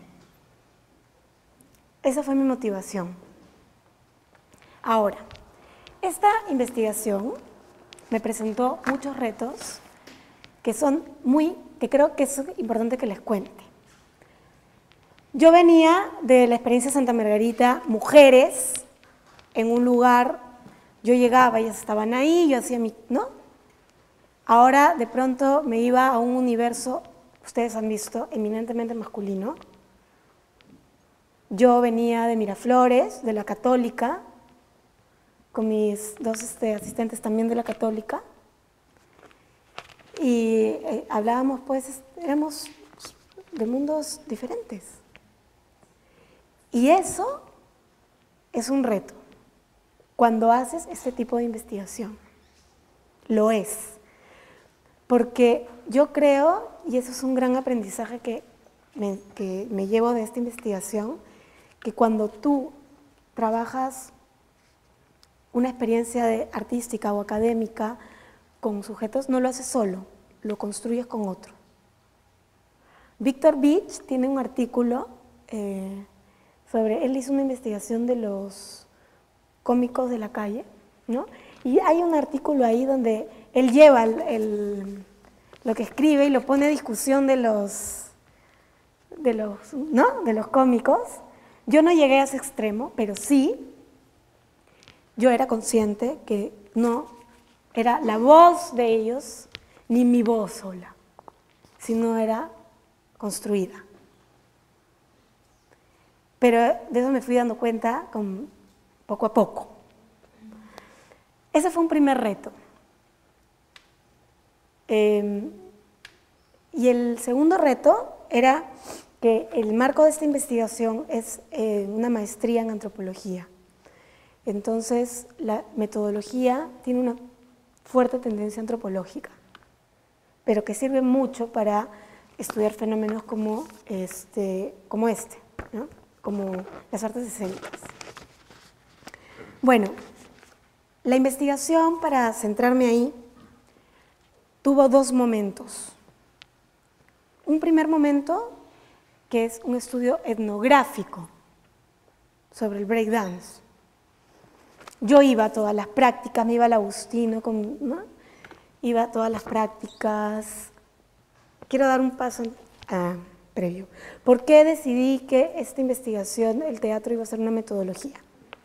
[SPEAKER 2] Esa fue mi motivación. Ahora, esta investigación me presentó muchos retos que son muy, que creo que es importante que les cuente. Yo venía de la experiencia de Santa Margarita, mujeres en un lugar, yo llegaba, ellas estaban ahí, yo hacía mi, ¿no? Ahora de pronto me iba a un universo, ustedes han visto, eminentemente masculino. Yo venía de Miraflores, de la Católica, con mis dos este, asistentes también de la Católica, y eh, hablábamos, pues, éramos de mundos diferentes. Y eso es un reto cuando haces este tipo de investigación. Lo es. Porque yo creo, y eso es un gran aprendizaje que me, que me llevo de esta investigación, que cuando tú trabajas una experiencia de artística o académica con sujetos, no lo haces solo, lo construyes con otro. Víctor Beach tiene un artículo eh, sobre, él hizo una investigación de los cómicos de la calle, ¿no? Y hay un artículo ahí donde él lleva el, el, lo que escribe y lo pone a discusión de los, de los, ¿no? de los cómicos. Yo no llegué a ese extremo, pero sí, yo era consciente que no era la voz de ellos, ni mi voz sola, sino era construida. Pero de eso me fui dando cuenta con, poco a poco. Ese fue un primer reto. Eh, y el segundo reto era que el marco de esta investigación es eh, una maestría en antropología. Entonces, la metodología tiene una fuerte tendencia antropológica, pero que sirve mucho para estudiar fenómenos como este, como este, ¿no? Como las artes escénicas. Bueno, la investigación, para centrarme ahí, tuvo dos momentos. Un primer momento, que es un estudio etnográfico sobre el breakdance. Yo iba a todas las prácticas, me iba al Agustino, con, ¿no? Iba a todas las prácticas. Quiero dar un paso ah, previo. ¿Por qué decidí que esta investigación, el teatro, iba a ser una metodología?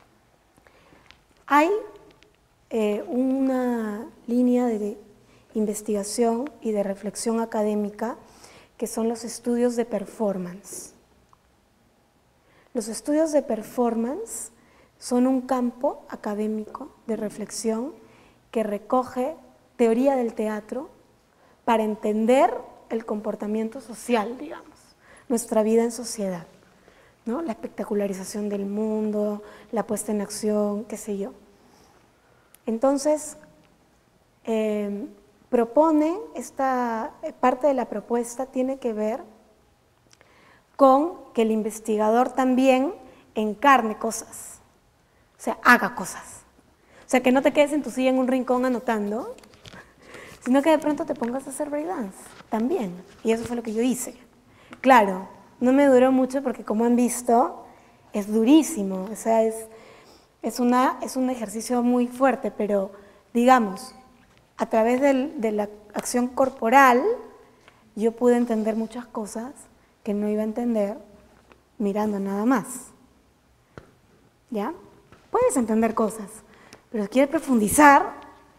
[SPEAKER 2] Hay eh, una línea de investigación y de reflexión académica que son los estudios de performance. Los estudios de performance son un campo académico de reflexión que recoge teoría del teatro para entender el comportamiento social, digamos, nuestra vida en sociedad, ¿no? La espectacularización del mundo, la puesta en acción, qué sé yo. Entonces, eh, propone, esta parte de la propuesta tiene que ver con que el investigador también encarne cosas. O sea, haga cosas. O sea, que no te quedes en tu silla en un rincón anotando, sino que de pronto te pongas a hacer breakdance también. Y eso fue lo que yo hice. Claro, no me duró mucho porque, como han visto, es durísimo. O sea, es, es, una, es un ejercicio muy fuerte, pero, digamos, a través del, de la acción corporal, yo pude entender muchas cosas que no iba a entender mirando nada más. ¿Ya? Puedes entender cosas, pero si quieres profundizar,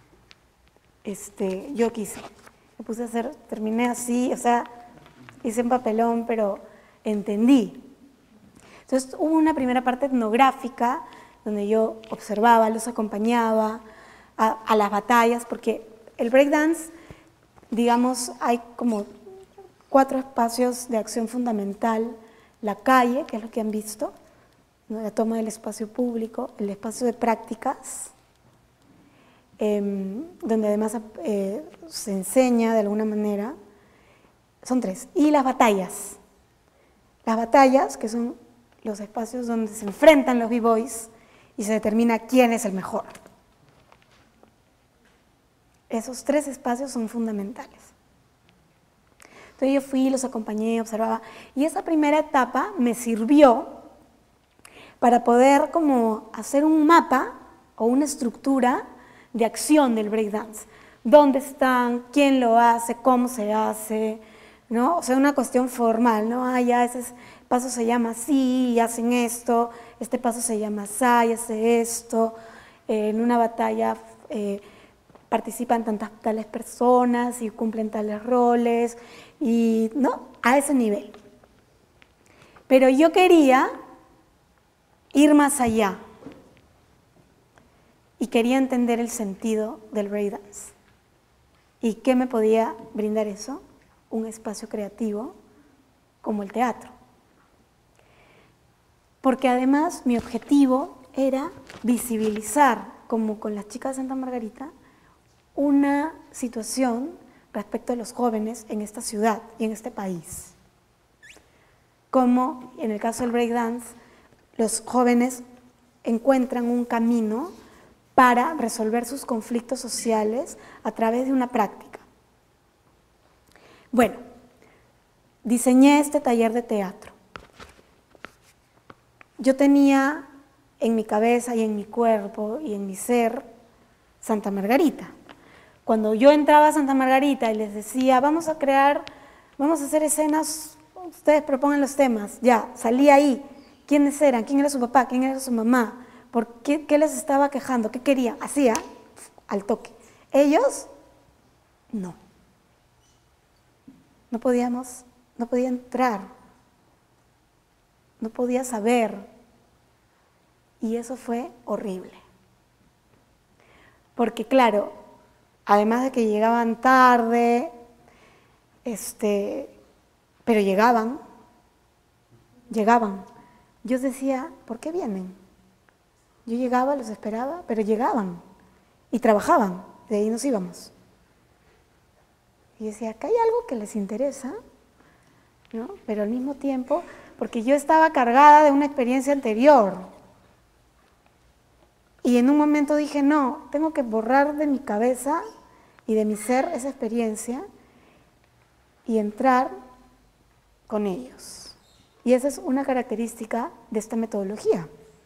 [SPEAKER 2] este, yo quise. Me puse a hacer, terminé así, o sea, hice un papelón, pero entendí. Entonces hubo una primera parte etnográfica, donde yo observaba, los acompañaba a, a las batallas, porque el breakdance, digamos, hay como cuatro espacios de acción fundamental: la calle, que es lo que han visto, ¿no? La toma del espacio público, el espacio de prácticas, eh, donde además eh, se enseña de alguna manera, son tres, y las batallas. Las batallas, que son los espacios donde se enfrentan los b-boys y se determina quién es el mejor. Esos tres espacios son fundamentales. Entonces yo fui, los acompañé, observaba, y esa primera etapa me sirvió para poder como hacer un mapa o una estructura de acción del breakdance. ¿Dónde están? ¿Quién lo hace? ¿Cómo se hace? ¿No? O sea, una cuestión formal, ¿no? Ah, ya ese paso se llama así, y hacen esto, este paso se llama así, y hace esto, eh, en una batalla eh, participan tantas tales personas y cumplen tales roles, y ¿no? A ese nivel. Pero yo quería ir más allá y quería entender el sentido del breakdance. ¿Y qué me podía brindar eso? Un espacio creativo como el teatro. Porque además mi objetivo era visibilizar, como con las chicas de Santa Margarita, una situación respecto a los jóvenes en esta ciudad y en este país. Como en el caso del breakdance, los jóvenes encuentran un camino para resolver sus conflictos sociales a través de una práctica. Bueno, diseñé este taller de teatro. Yo tenía en mi cabeza y en mi cuerpo y en mi ser Santa Margarita. Cuando yo entraba a Santa Margarita y les decía, vamos a crear, vamos a hacer escenas, ustedes propongan los temas, ya, salí ahí. ¿Quiénes eran? ¿Quién era su papá? ¿Quién era su mamá? ¿Por qué, qué les estaba quejando? ¿Qué querían? Hacía al toque. Ellos, no. No podíamos, no podía entrar. No podía saber. Y eso fue horrible. Porque claro, además de que llegaban tarde, este, pero llegaban, llegaban. Yo decía, ¿por qué vienen? Yo llegaba, los esperaba, pero llegaban y trabajaban, de ahí nos íbamos. Y decía, acá hay algo que les interesa, ¿no? Pero al mismo tiempo, porque yo estaba cargada de una experiencia anterior. Y en un momento dije, no, tengo que borrar de mi cabeza y de mi ser esa experiencia y entrar con ellos. Y esa es una característica de esta metodología.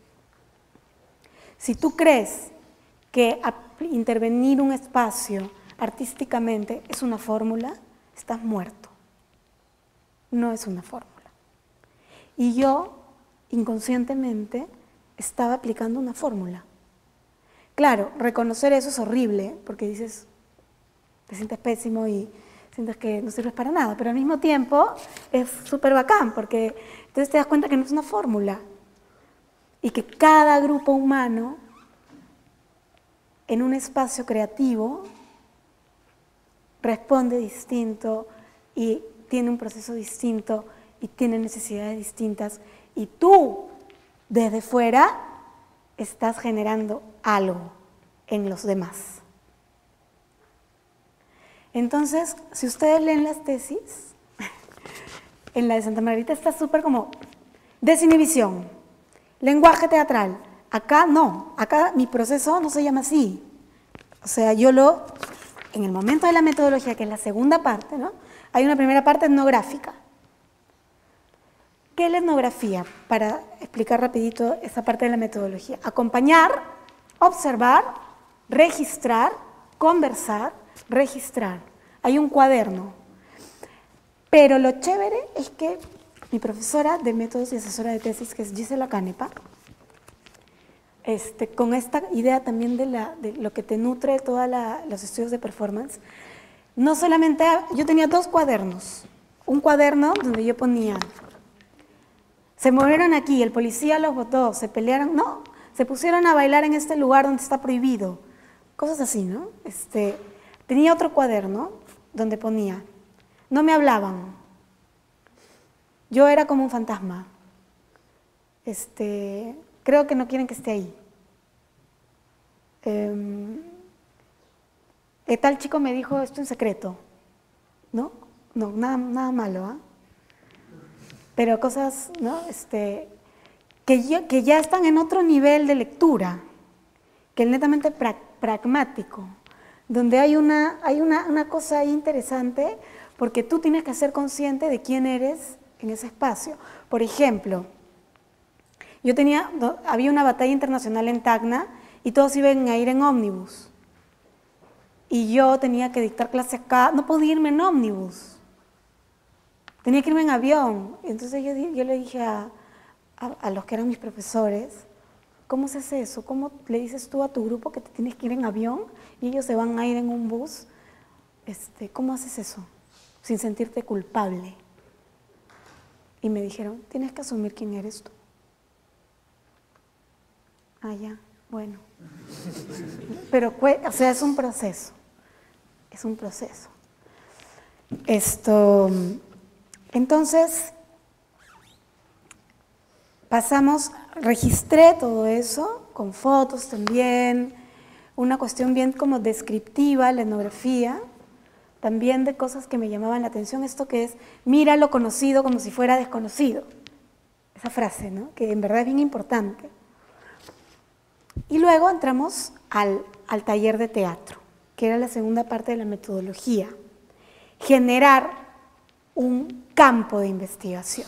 [SPEAKER 2] Si tú crees que intervenir un espacio artísticamente es una fórmula, estás muerto. No es una fórmula. Y yo, inconscientemente, estaba aplicando una fórmula. Claro, reconocer eso es horrible, porque dices, te sientes pésimo y sientes que no sirves para nada, pero al mismo tiempo es súper bacán, porque entonces te das cuenta que no es una fórmula y que cada grupo humano en un espacio creativo responde distinto y tiene un proceso distinto y tiene necesidades distintas y tú desde fuera estás generando algo en los demás. Entonces, si ustedes leen las tesis, en la de Santa Margarita está súper como desinhibición, lenguaje teatral. Acá no, acá mi proceso no se llama así. O sea, yo lo, en el momento de la metodología, que es la segunda parte, ¿no? Hay una primera parte etnográfica. ¿Qué es la etnografía? Para explicar rapidito esa parte de la metodología. Acompañar, observar, registrar, conversar, registrar. Hay un cuaderno. Pero lo chévere es que mi profesora de métodos y asesora de tesis, que es Gisela Canepa, este, con esta idea también de, la, de lo que te nutre todos los estudios de performance, no solamente, yo tenía dos cuadernos. Un cuaderno donde yo ponía, se movieron aquí, el policía los botó, se pelearon, no, se pusieron a bailar en este lugar donde está prohibido. Cosas así, ¿no? Este, tenía otro cuaderno donde ponía, no me hablaban, yo era como un fantasma, este, creo que no quieren que esté ahí. Eh, eh, tal chico me dijo esto en secreto, ¿no? No, nada, nada malo, ¿ah? ¿eh? Pero cosas, ¿no? Este, que, ya, que ya están en otro nivel de lectura, que es netamente pra, pragmático, donde hay, una, hay una, una cosa ahí interesante, porque tú tienes que ser consciente de quién eres en ese espacio. Por ejemplo, yo tenía, había una batalla internacional en Tacna y todos iban a ir en ómnibus. Y yo tenía que dictar clase acá, no podía irme en ómnibus, tenía que irme en avión. Entonces yo, yo le dije a, a, a los que eran mis profesores, ¿cómo se hace eso? ¿Cómo le dices tú a tu grupo que te tienes que ir en avión y ellos se van a ir en un bus? Este, ¿cómo haces eso? Sin sentirte culpable. Y me dijeron, tienes que asumir quién eres tú. Ah, ya, bueno. Pero, o sea, es un proceso. Es un proceso. Esto, entonces, pasamos, registré todo eso, con fotos también, una cuestión bien como descriptiva, la etnografía, también de cosas que me llamaban la atención, esto que es, mira lo conocido como si fuera desconocido. Esa frase, ¿no? Que en verdad es bien importante. Y luego entramos al, al taller de teatro, que era la segunda parte de la metodología. Generar un campo de investigación.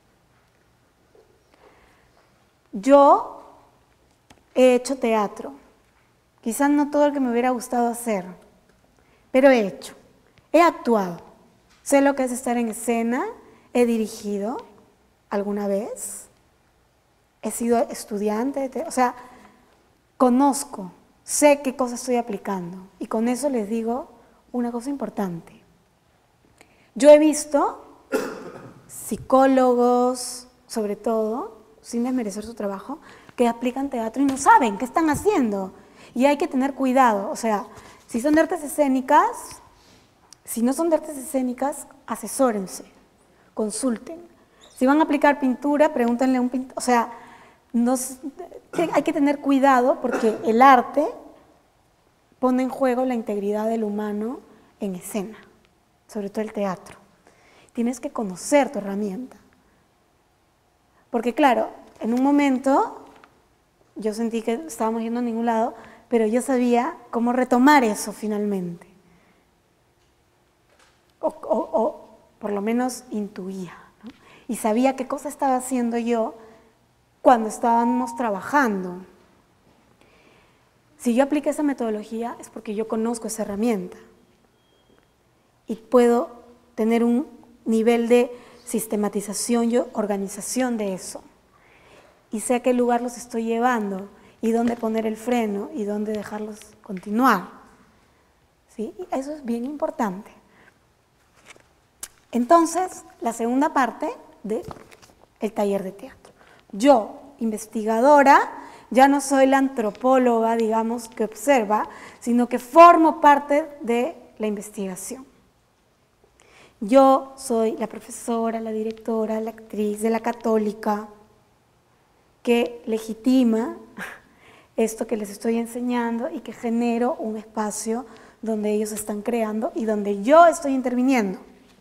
[SPEAKER 2] Yo he hecho teatro, quizás no todo el que me hubiera gustado hacer, pero he hecho, he actuado, sé lo que es estar en escena, he dirigido alguna vez, he sido estudiante, de, o sea, conozco, sé qué cosas estoy aplicando y con eso les digo una cosa importante. Yo he visto psicólogos, sobre todo, sin desmerecer su trabajo, que aplican teatro y no saben qué están haciendo. Y hay que tener cuidado, o sea, si son de artes escénicas, si no son de artes escénicas, asesórense, consulten. Si van a aplicar pintura, pregúntenle a un pintor, o sea, no, hay que tener cuidado porque el arte pone en juego la integridad del humano en escena, sobre todo el teatro. Tienes que conocer tu herramienta. Porque claro, en un momento yo sentí que estábamos yendo a ningún lado, pero yo sabía cómo retomar eso finalmente. O, o, o por lo menos intuía, ¿no? Y sabía qué cosa estaba haciendo yo cuando estábamos trabajando. Si yo apliqué esa metodología es porque yo conozco esa herramienta y puedo tener un nivel de sistematización y organización de eso. Y sé a qué lugar los estoy llevando y dónde poner el freno y dónde dejarlos continuar. ¿Sí? Y eso es bien importante. Entonces, la segunda parte del taller de teatro. Yo, investigadora, ya no soy la antropóloga, digamos, que observa, sino que formo parte de la investigación. Yo soy la profesora, la directora, la actriz de la Católica, que legitima esto que les estoy enseñando y que genero un espacio donde ellos están creando y donde yo estoy interviniendo.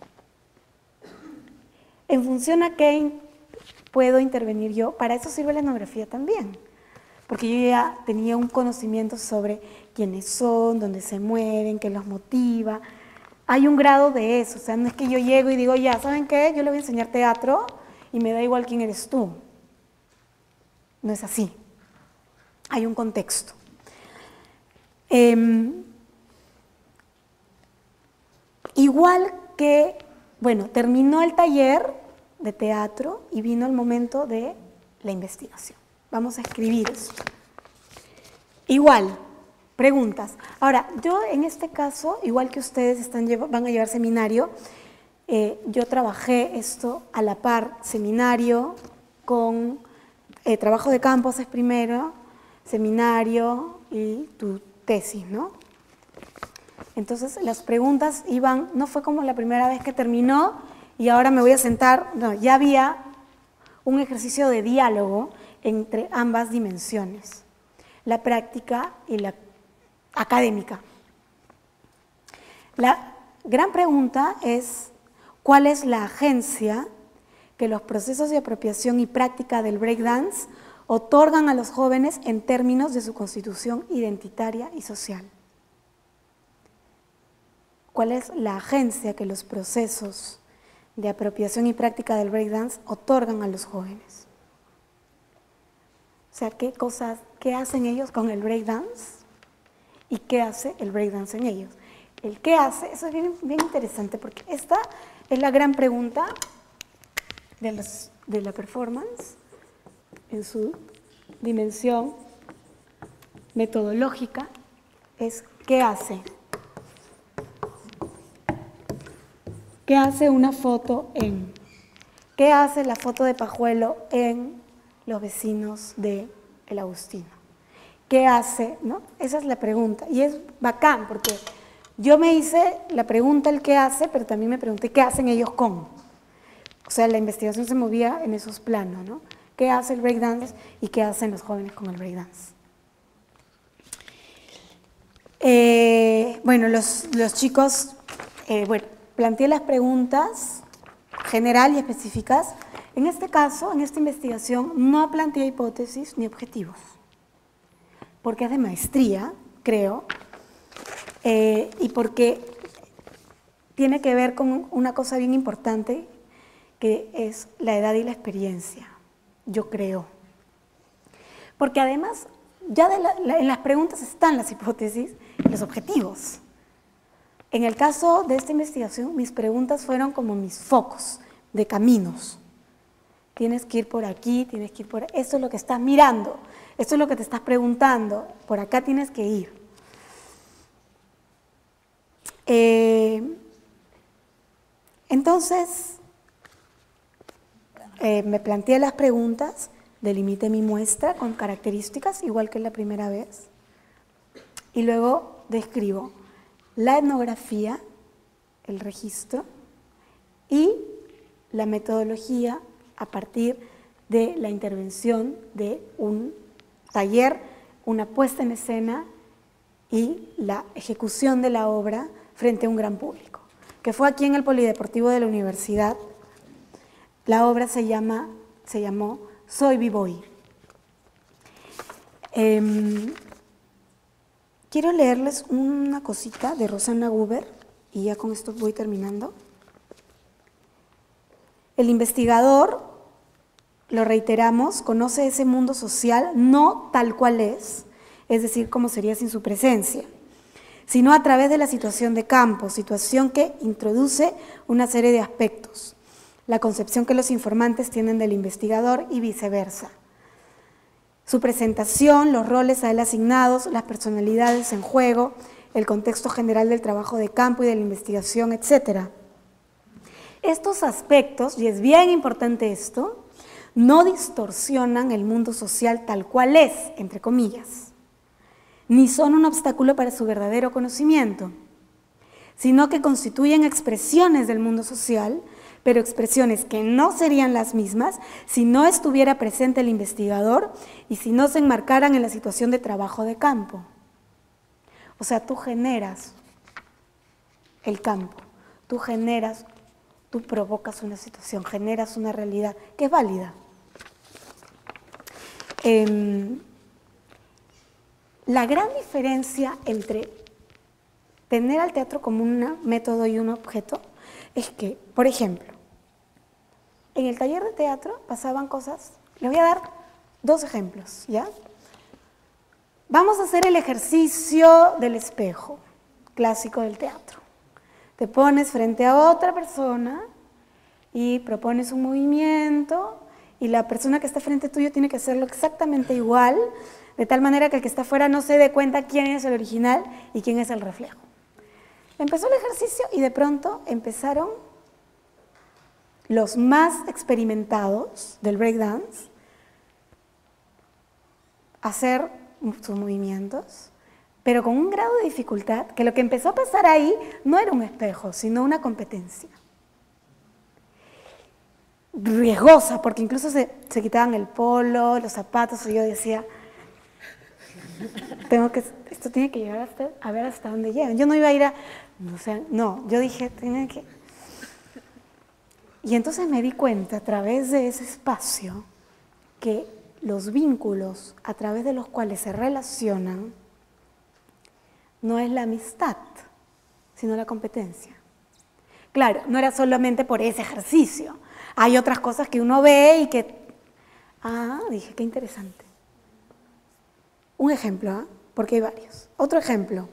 [SPEAKER 2] En función a qué puedo intervenir yo, para eso sirve la etnografía también, porque yo ya tenía un conocimiento sobre quiénes son, dónde se mueven, qué los motiva. Hay un grado de eso, o sea, no es que yo llego y digo, ya, ¿saben qué? Yo le voy a enseñar teatro y me da igual quién eres tú. No es así. Hay un contexto. Eh, igual que, bueno, terminó el taller de teatro y vino el momento de la investigación. Vamos a escribir eso. Igual, preguntas. Ahora, yo en este caso, igual que ustedes están, van a llevar seminario, eh, yo trabajé esto a la par, seminario con eh, trabajo de campo, haces primero, seminario y tu tesis, ¿no? Entonces, las preguntas iban, no fue como la primera vez que terminó y ahora me voy a sentar, no, ya había un ejercicio de diálogo entre ambas dimensiones, la práctica y la académica. La gran pregunta es, ¿cuál es la agencia que los procesos de apropiación y práctica del breakdance otorgan a los jóvenes en términos de su constitución identitaria y social? cuál es la agencia que los procesos de apropiación y práctica del breakdance otorgan a los jóvenes. O sea, qué cosas, qué hacen ellos con el breakdance y qué hace el breakdance en ellos. El qué hace, eso es bien, bien interesante, porque esta es la gran pregunta de, los, de la performance en su dimensión metodológica, es ¿qué hace? ¿Qué hace una foto en? ¿Qué hace la foto de Pajuelo en Los vecinos de El Agustino? ¿Qué hace? ¿No? Esa es la pregunta. Y es bacán, porque yo me hice la pregunta el qué hace, pero también me pregunté qué hacen ellos con. O sea, la investigación se movía en esos planos, ¿no? ¿Qué hace el breakdance y qué hacen los jóvenes con el breakdance? Eh, bueno, los, los chicos, eh, bueno, planteé las preguntas general y específicas. En este caso, en esta investigación, no planteé hipótesis ni objetivos, porque es de maestría, creo, eh, y porque tiene que ver con una cosa bien importante, que es la edad y la experiencia, yo creo. Porque además, ya de la, la, en las preguntas están las hipótesis y los objetivos. En el caso de esta investigación, mis preguntas fueron como mis focos de caminos. Tienes que ir por aquí, tienes que ir por... Esto es lo que estás mirando, esto es lo que te estás preguntando, por acá tienes que ir. Eh, entonces, eh, me planteé las preguntas, delimité mi muestra con características, igual que la primera vez, y luego describo la etnografía, el registro, y la metodología a partir de la intervención de un taller, una puesta en escena y la ejecución de la obra frente a un gran público, que fue aquí en el Polideportivo de la Universidad. La obra se, llama, se llamó Soy B-Boy. Eh, quiero leerles una cosita de Rosana Huber, y ya con esto voy terminando. El investigador, lo reiteramos, conoce ese mundo social no tal cual es, es decir, como sería sin su presencia, sino a través de la situación de campo, situación que introduce una serie de aspectos, la concepción que los informantes tienen del investigador y viceversa. Su presentación, los roles a él asignados, las personalidades en juego, el contexto general del trabajo de campo y de la investigación, etcétera. Estos aspectos, y es bien importante esto, no distorsionan el mundo social tal cual es, entre comillas, ni son un obstáculo para su verdadero conocimiento, sino que constituyen expresiones del mundo social, pero expresiones que no serían las mismas si no estuviera presente el investigador y si no se enmarcaran en la situación de trabajo de campo. O sea, tú generas el campo, tú generas, tú provocas una situación, generas una realidad que es válida. Eh, la gran diferencia entre tener al teatro como un método y un objeto es que, por ejemplo, en el taller de teatro pasaban cosas, les voy a dar dos ejemplos, ¿ya? Vamos a hacer el ejercicio del espejo, clásico del teatro. Te pones frente a otra persona y propones un movimiento y la persona que está frente tuyo tiene que hacerlo exactamente igual, de tal manera que el que está afuera no se dé cuenta quién es el original y quién es el reflejo. Empezó el ejercicio y de pronto empezaron los más experimentados del breakdance a hacer sus movimientos, pero con un grado de dificultad que lo que empezó a pasar ahí no era un espejo, sino una competencia. Riesgosa, porque incluso se, se quitaban el polo, los zapatos, y yo decía, tengo que, esto tiene que llegar hasta, a ver hasta dónde llegan. Yo no iba a ir a, o sea, no, yo dije, tiene que... Y entonces me di cuenta a través de ese espacio que los vínculos a través de los cuales se relacionan no es la amistad, sino la competencia. Claro, no era solamente por ese ejercicio. Hay otras cosas que uno ve y que... Ah, dije, qué interesante. Un ejemplo, ¿eh? Porque hay varios. Otro ejemplo,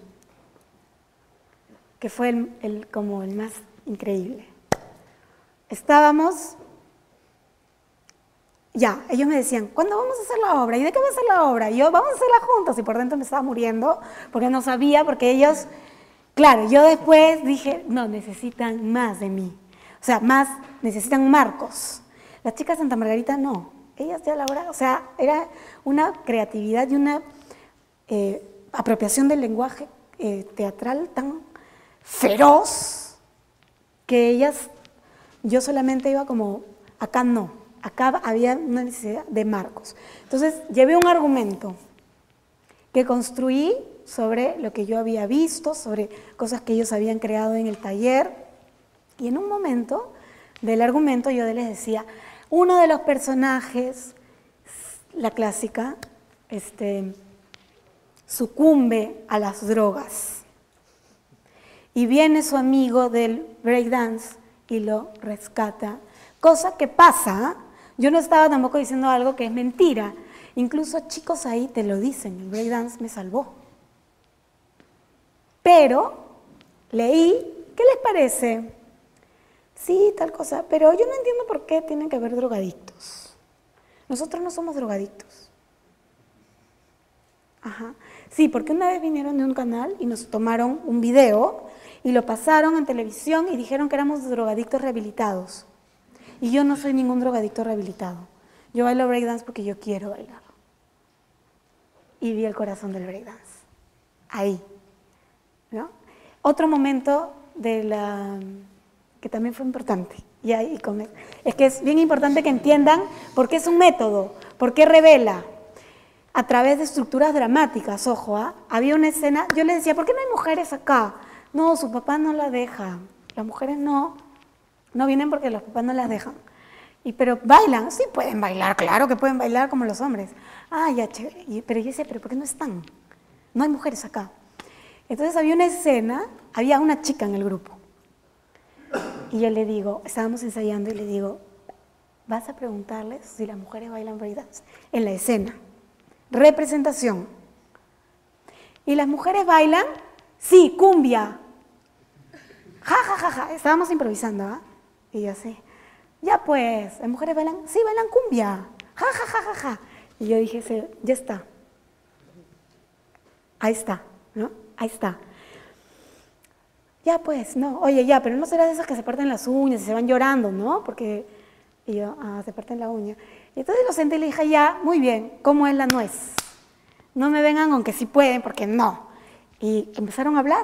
[SPEAKER 2] que fue el, el, como el más increíble. Estábamos... Ya, ellos me decían, ¿cuándo vamos a hacer la obra? ¿Y de qué va a ser la obra? Y yo, vamos a hacerla juntos. Y por dentro me estaba muriendo porque no sabía, porque ellos... Claro, yo después dije, no, necesitan más de mí. O sea, más, necesitan marcos. Las chicas de Santa Margarita no. Ellas ya la obra, o sea, era una creatividad y una eh, apropiación del lenguaje eh, teatral tan feroz que ellas, yo solamente iba como, acá no. Acá había una necesidad de marcos. Entonces, llevé un argumento que construí sobre lo que yo había visto, sobre cosas que ellos habían creado en el taller. Y en un momento del argumento yo les decía, uno de los personajes, la clásica, este, sucumbe a las drogas. Y viene su amigo del breakdance y lo rescata. Cosa que pasa, yo no estaba tampoco diciendo algo que es mentira. Incluso chicos ahí te lo dicen, el breakdance me salvó. Pero leí, ¿qué les parece? Sí, tal cosa, pero yo no entiendo por qué tienen que haber drogadictos. Nosotros no somos drogadictos. Ajá. Sí, porque una vez vinieron de un canal y nos tomaron un video y lo pasaron en televisión y dijeron que éramos drogadictos rehabilitados. Y yo no soy ningún drogadicto rehabilitado. Yo bailo breakdance porque yo quiero bailar. Y vi el corazón del breakdance. Ahí. ¿No? Otro momento de la, que también fue importante, y ahí con, es que es bien importante que entiendan por qué es un método, por qué revela, a través de estructuras dramáticas, ojo, ¿eh? Había una escena, yo les decía, ¿por qué no hay mujeres acá? No, su papá no la deja, las mujeres no, no vienen porque los papás no las dejan, y, pero bailan, sí pueden bailar, claro que pueden bailar como los hombres, ah, ya, chévere, y, pero yo decía, ¿pero por qué no están? No hay mujeres acá. Entonces había una escena, había una chica en el grupo. Y yo le digo, estábamos ensayando y le digo, vas a preguntarles si las mujeres bailan breakdance en la escena. Representación. ¿Y las mujeres bailan? Sí, cumbia. Ja, ja, ja, ja. Estábamos improvisando, ¿ah? ¿eh? Y yo así, ya pues, ¿las mujeres bailan? Sí, bailan cumbia. Ja, ja, ja, ja, ja. Y yo dije, sí, ya está. Ahí está, ¿no? Ahí está. Ya pues, no, oye, ya, pero no será de esas que se parten las uñas y se van llorando, ¿no? Porque, y yo, ah, se parten la uña. Y entonces lo senté y le dije, ya, muy bien, ¿cómo es la nuez? No me vengan aunque sí pueden, porque no. Y empezaron a hablar.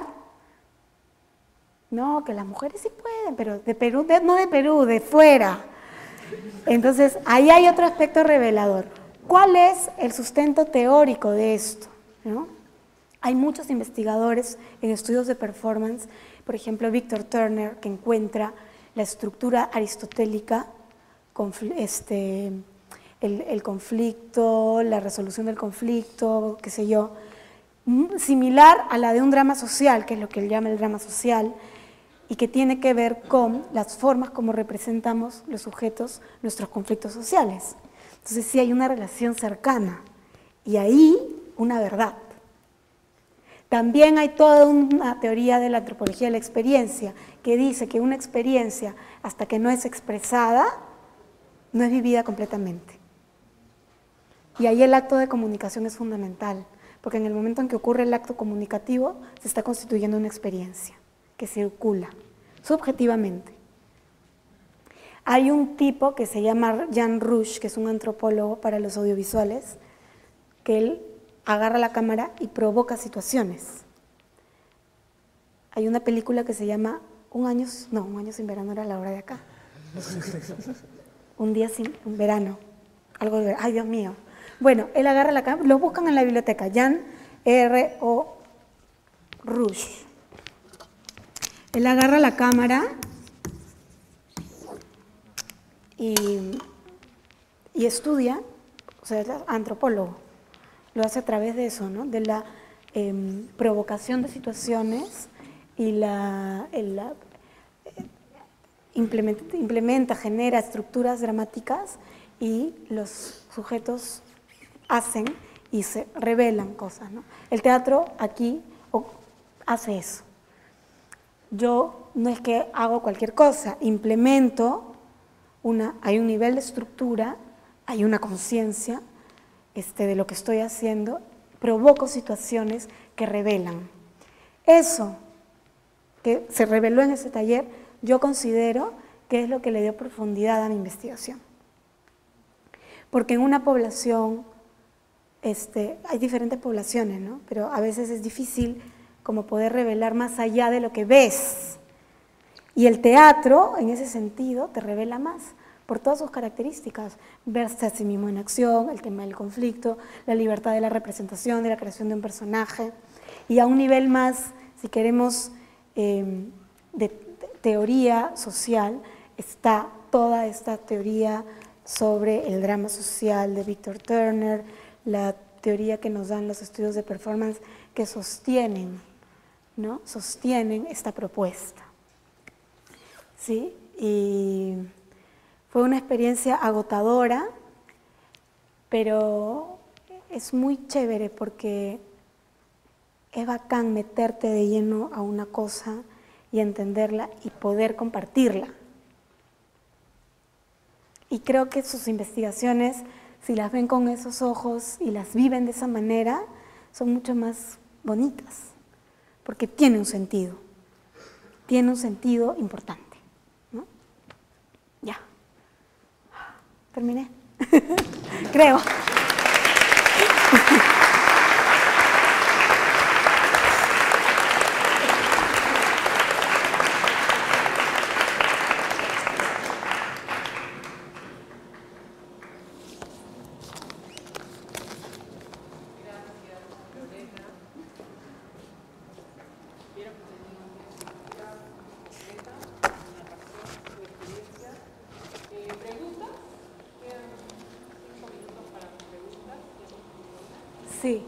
[SPEAKER 2] No, que las mujeres sí pueden, pero de Perú, de, no de Perú, de fuera. Entonces, ahí hay otro aspecto revelador. ¿Cuál es el sustento teórico de esto? ¿No? Hay muchos investigadores en estudios de performance, por ejemplo, Victor Turner, que encuentra la estructura aristotélica, este, el, el conflicto, la resolución del conflicto, qué sé yo, similar a la de un drama social, que es lo que él llama el drama social, y que tiene que ver con las formas como representamos los sujetos nuestros conflictos sociales. Entonces sí hay una relación cercana, y ahí una verdad. También hay toda una teoría de la antropología de la experiencia que dice que una experiencia, hasta que no es expresada, no es vivida completamente. Y ahí el acto de comunicación es fundamental, porque en el momento en que ocurre el acto comunicativo, se está constituyendo una experiencia que circula subjetivamente. Hay un tipo que se llama Jan Rush, que es un antropólogo para los audiovisuales, que él agarra la cámara y provoca situaciones. Hay una película que se llama Un año, no, Un año sin verano era la hora de acá. Un día sin un verano, algo de verano. Ay, Dios mío. Bueno, él agarra la cámara, lo buscan en la biblioteca, Jan R O Rush. Él agarra la cámara y, y estudia, o sea, es antropólogo. Lo hace a través de eso, ¿no? De la eh, provocación de situaciones y la, la implementa, implementa, genera estructuras dramáticas y los sujetos hacen y se revelan cosas, ¿no? El teatro aquí hace eso. Yo no es que hago cualquier cosa, implemento, una, hay un nivel de estructura, hay una conciencia este, de lo que estoy haciendo, provoco situaciones que revelan. Eso que se reveló en ese taller, yo considero que es lo que le dio profundidad a mi investigación. Porque en una población, este, hay diferentes poblaciones, ¿no? Pero a veces es difícil como poder revelar más allá de lo que ves. Y el teatro, en ese sentido, te revela más, por todas sus características, verse a sí mismo en acción, el tema del conflicto, la libertad de la representación, de la creación de un personaje, y a un nivel más, si queremos, eh, de, de teoría social, está toda esta teoría sobre el drama social de Victor Turner, la teoría que nos dan los estudios de performance que sostienen, ¿no? sostienen esta propuesta. ¿Sí? Y fue una experiencia agotadora, pero es muy chévere porque es bacán meterte de lleno a una cosa y entenderla y poder compartirla. Y creo que sus investigaciones, si las ven con esos ojos y las viven de esa manera, son mucho más bonitas, porque tiene un sentido, tiene un sentido importante, ¿no? Ya. Terminé. Creo. Sí.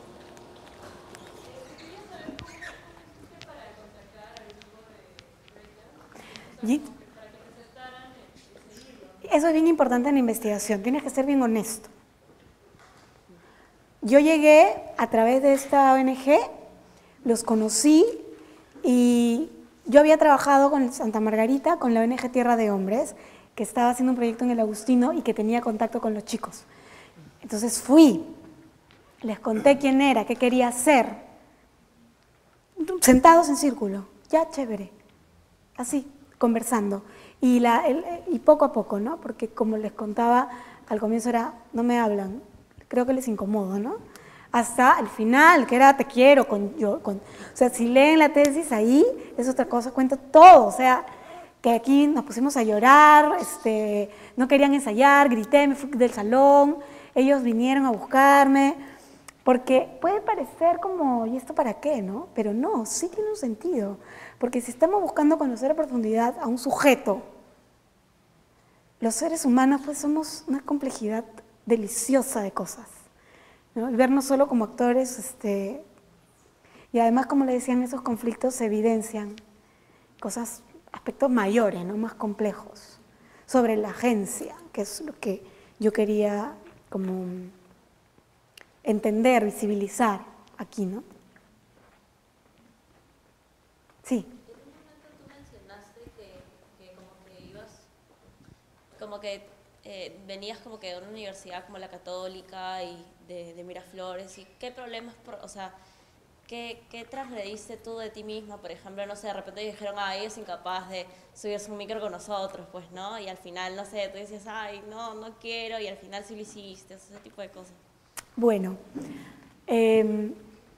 [SPEAKER 2] Eso es bien importante en la investigación, tienes que ser bien honesto. Yo llegué a través de esta O N G, los conocí y yo había trabajado con Santa Margarita, con la O N G Tierra de Hombres, que estaba haciendo un proyecto en el Agustino y que tenía contacto con los chicos. Entonces fui, les conté quién era, qué quería hacer, sentados en círculo, ya chévere, así, conversando. Y, la, el, y poco a poco, ¿no? Porque como les contaba, al comienzo era, no me hablan, creo que les incomodo, ¿no? Hasta el final, que era te quiero, con, yo, con, o sea, si leen la tesis ahí, es otra cosa, cuento todo, o sea, que aquí nos pusimos a llorar, este, no querían ensayar, grité, me fui del salón, ellos vinieron a buscarme, porque puede parecer como, ¿y esto para qué, no? Pero no, sí tiene un sentido, porque si estamos buscando conocer a profundidad a un sujeto, los seres humanos pues somos una complejidad deliciosa de cosas, ¿no? Y vernos solo como actores, este, y además, como le decían, esos conflictos se evidencian cosas, aspectos mayores, ¿no? Más complejos, sobre la agencia, que es lo que yo quería como entender, visibilizar aquí, ¿no? Sí.
[SPEAKER 3] En un momento tú mencionaste que, que como que ibas, como que eh, venías como que de una universidad como la Católica y de, de Miraflores, y qué problemas, o sea, ¿Qué, ¿qué transgrediste tú de ti misma? Por ejemplo, no sé, de repente dijeron, ah, ella es incapaz de subirse un micro con nosotros, pues, ¿no? Y al final, no sé, tú dices, ay, no, no quiero, y al final sí lo hiciste, ese tipo de cosas.
[SPEAKER 2] Bueno, eh,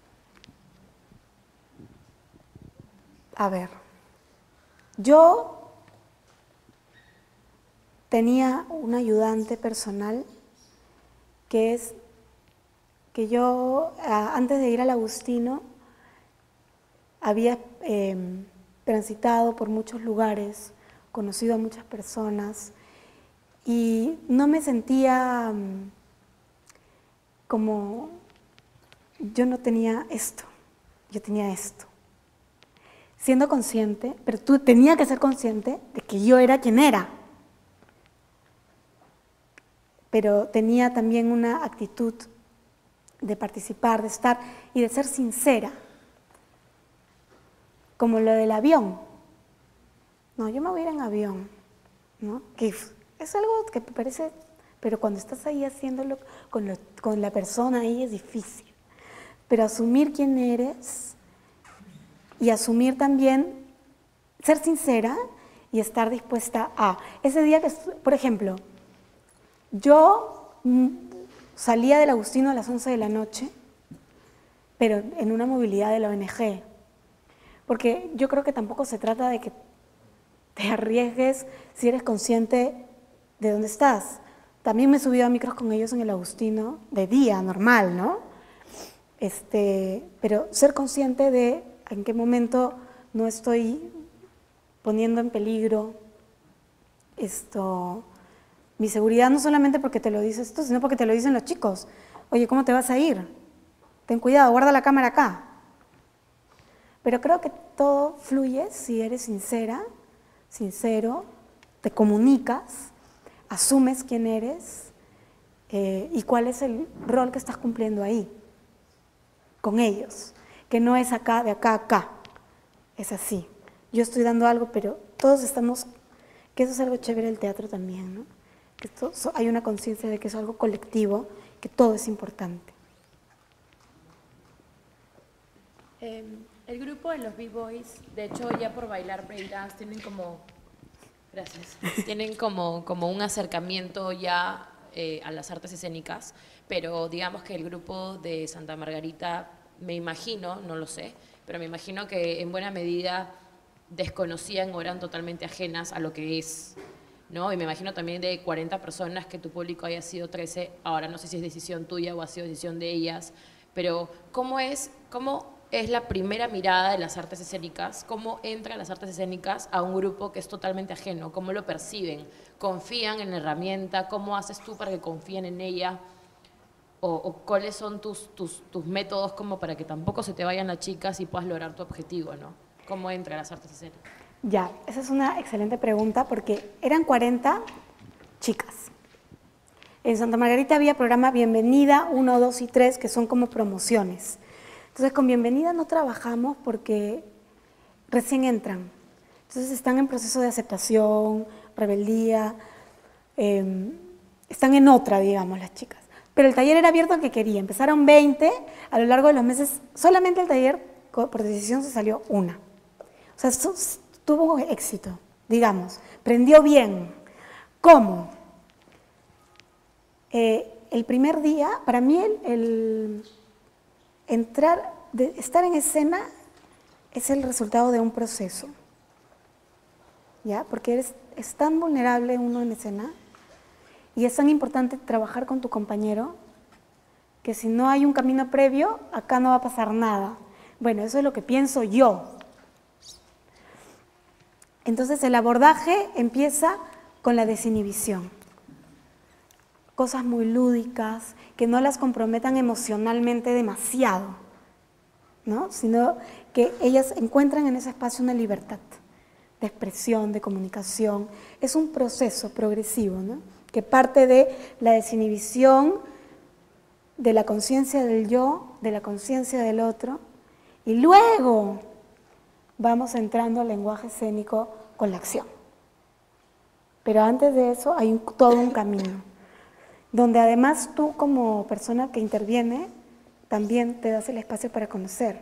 [SPEAKER 2] a ver, yo tenía un ayudante personal que es que yo, antes de ir al Agustino, había eh, transitado por muchos lugares, conocido a muchas personas, y no me sentía um, como, yo no tenía esto, yo tenía esto. siendo consciente, pero tú tenías que ser consciente de que yo era quien era. Pero tenía también una actitud de participar, de estar y de ser sincera. Como lo del avión. No, yo me voy a ir en avión, ¿no? Que es algo que me parece, pero cuando estás ahí haciéndolo con, lo, con la persona ahí es difícil. Pero asumir quién eres y asumir también, ser sincera y estar dispuesta a. Ese día que, por ejemplo, yo salía del Agustino a las once de la noche, pero en una movilidad de la O N G. Porque yo creo que tampoco se trata de que te arriesgues si eres consciente de dónde estás. También me he subido a micros con ellos en el Agustino, de día, normal, ¿no? Este, pero ser consciente de en qué momento no estoy poniendo en peligro esto, mi seguridad, no solamente porque te lo dices tú, sino porque te lo dicen los chicos. Oye, ¿cómo te vas a ir? Ten cuidado, guarda la cámara acá. Pero creo que todo fluye si eres sincera, sincero, te comunicas, asumes quién eres eh, y cuál es el rol que estás cumpliendo ahí, con ellos, que no es acá, de acá a acá, es así. Yo estoy dando algo, pero todos estamos, que eso es algo chévere del teatro también, ¿no? Que esto, hay una conciencia de que es algo colectivo, que todo es importante.
[SPEAKER 4] Eh, el grupo de los B-Boys, de hecho ya por bailar breakdance tienen como, gracias, tienen como, como un acercamiento ya eh, a las artes escénicas, pero digamos que el grupo de Santa Margarita, me imagino, no lo sé, pero me imagino que en buena medida desconocían o eran totalmente ajenas a lo que es, ¿no? Y me imagino también de cuarenta personas que tu público haya sido trece, ahora no sé si es decisión tuya o ha sido decisión de ellas, pero ¿cómo es, cómo es la primera mirada de las artes escénicas? ¿Cómo entran las artes escénicas a un grupo que es totalmente ajeno? ¿Cómo lo perciben? ¿Confían en la herramienta? ¿Cómo haces tú para que confíen en ella? ¿O, o cuáles son tus, tus, tus métodos como para que tampoco se te vayan las chicas y puedas lograr tu objetivo, ¿no? ¿Cómo entran las artes escénicas?
[SPEAKER 2] Ya, esa es una excelente pregunta porque eran cuarenta chicas. En Santa Margarita había programa Bienvenida uno, dos y tres, que son como promociones. Entonces, con Bienvenida no trabajamos porque recién entran. Entonces, están en proceso de aceptación, rebeldía, eh, están en otra, digamos, las chicas. Pero el taller era abierto al que quería. Empezaron veinte, a lo largo de los meses, solamente el taller, por decisión, se salió una. O sea, tuvo éxito, digamos, prendió bien. ¿Cómo? Eh, el primer día, para mí, el, el entrar, de estar en escena es el resultado de un proceso, ¿ya? Porque eres, es tan vulnerable uno en escena y es tan importante trabajar con tu compañero que si no hay un camino previo, acá no va a pasar nada. Bueno, eso es lo que pienso yo. Entonces el abordaje empieza con la desinhibición. Cosas muy lúdicas, que no las comprometan emocionalmente demasiado, ¿no? Sino que ellas encuentran en ese espacio una libertad de expresión, de comunicación. Es un proceso progresivo, ¿no? Que parte de la desinhibición, de la conciencia del yo, de la conciencia del otro, y luego vamos entrando al lenguaje escénico con la acción. Pero antes de eso hay un, todo un camino, donde además tú como persona que interviene, también te das el espacio para conocer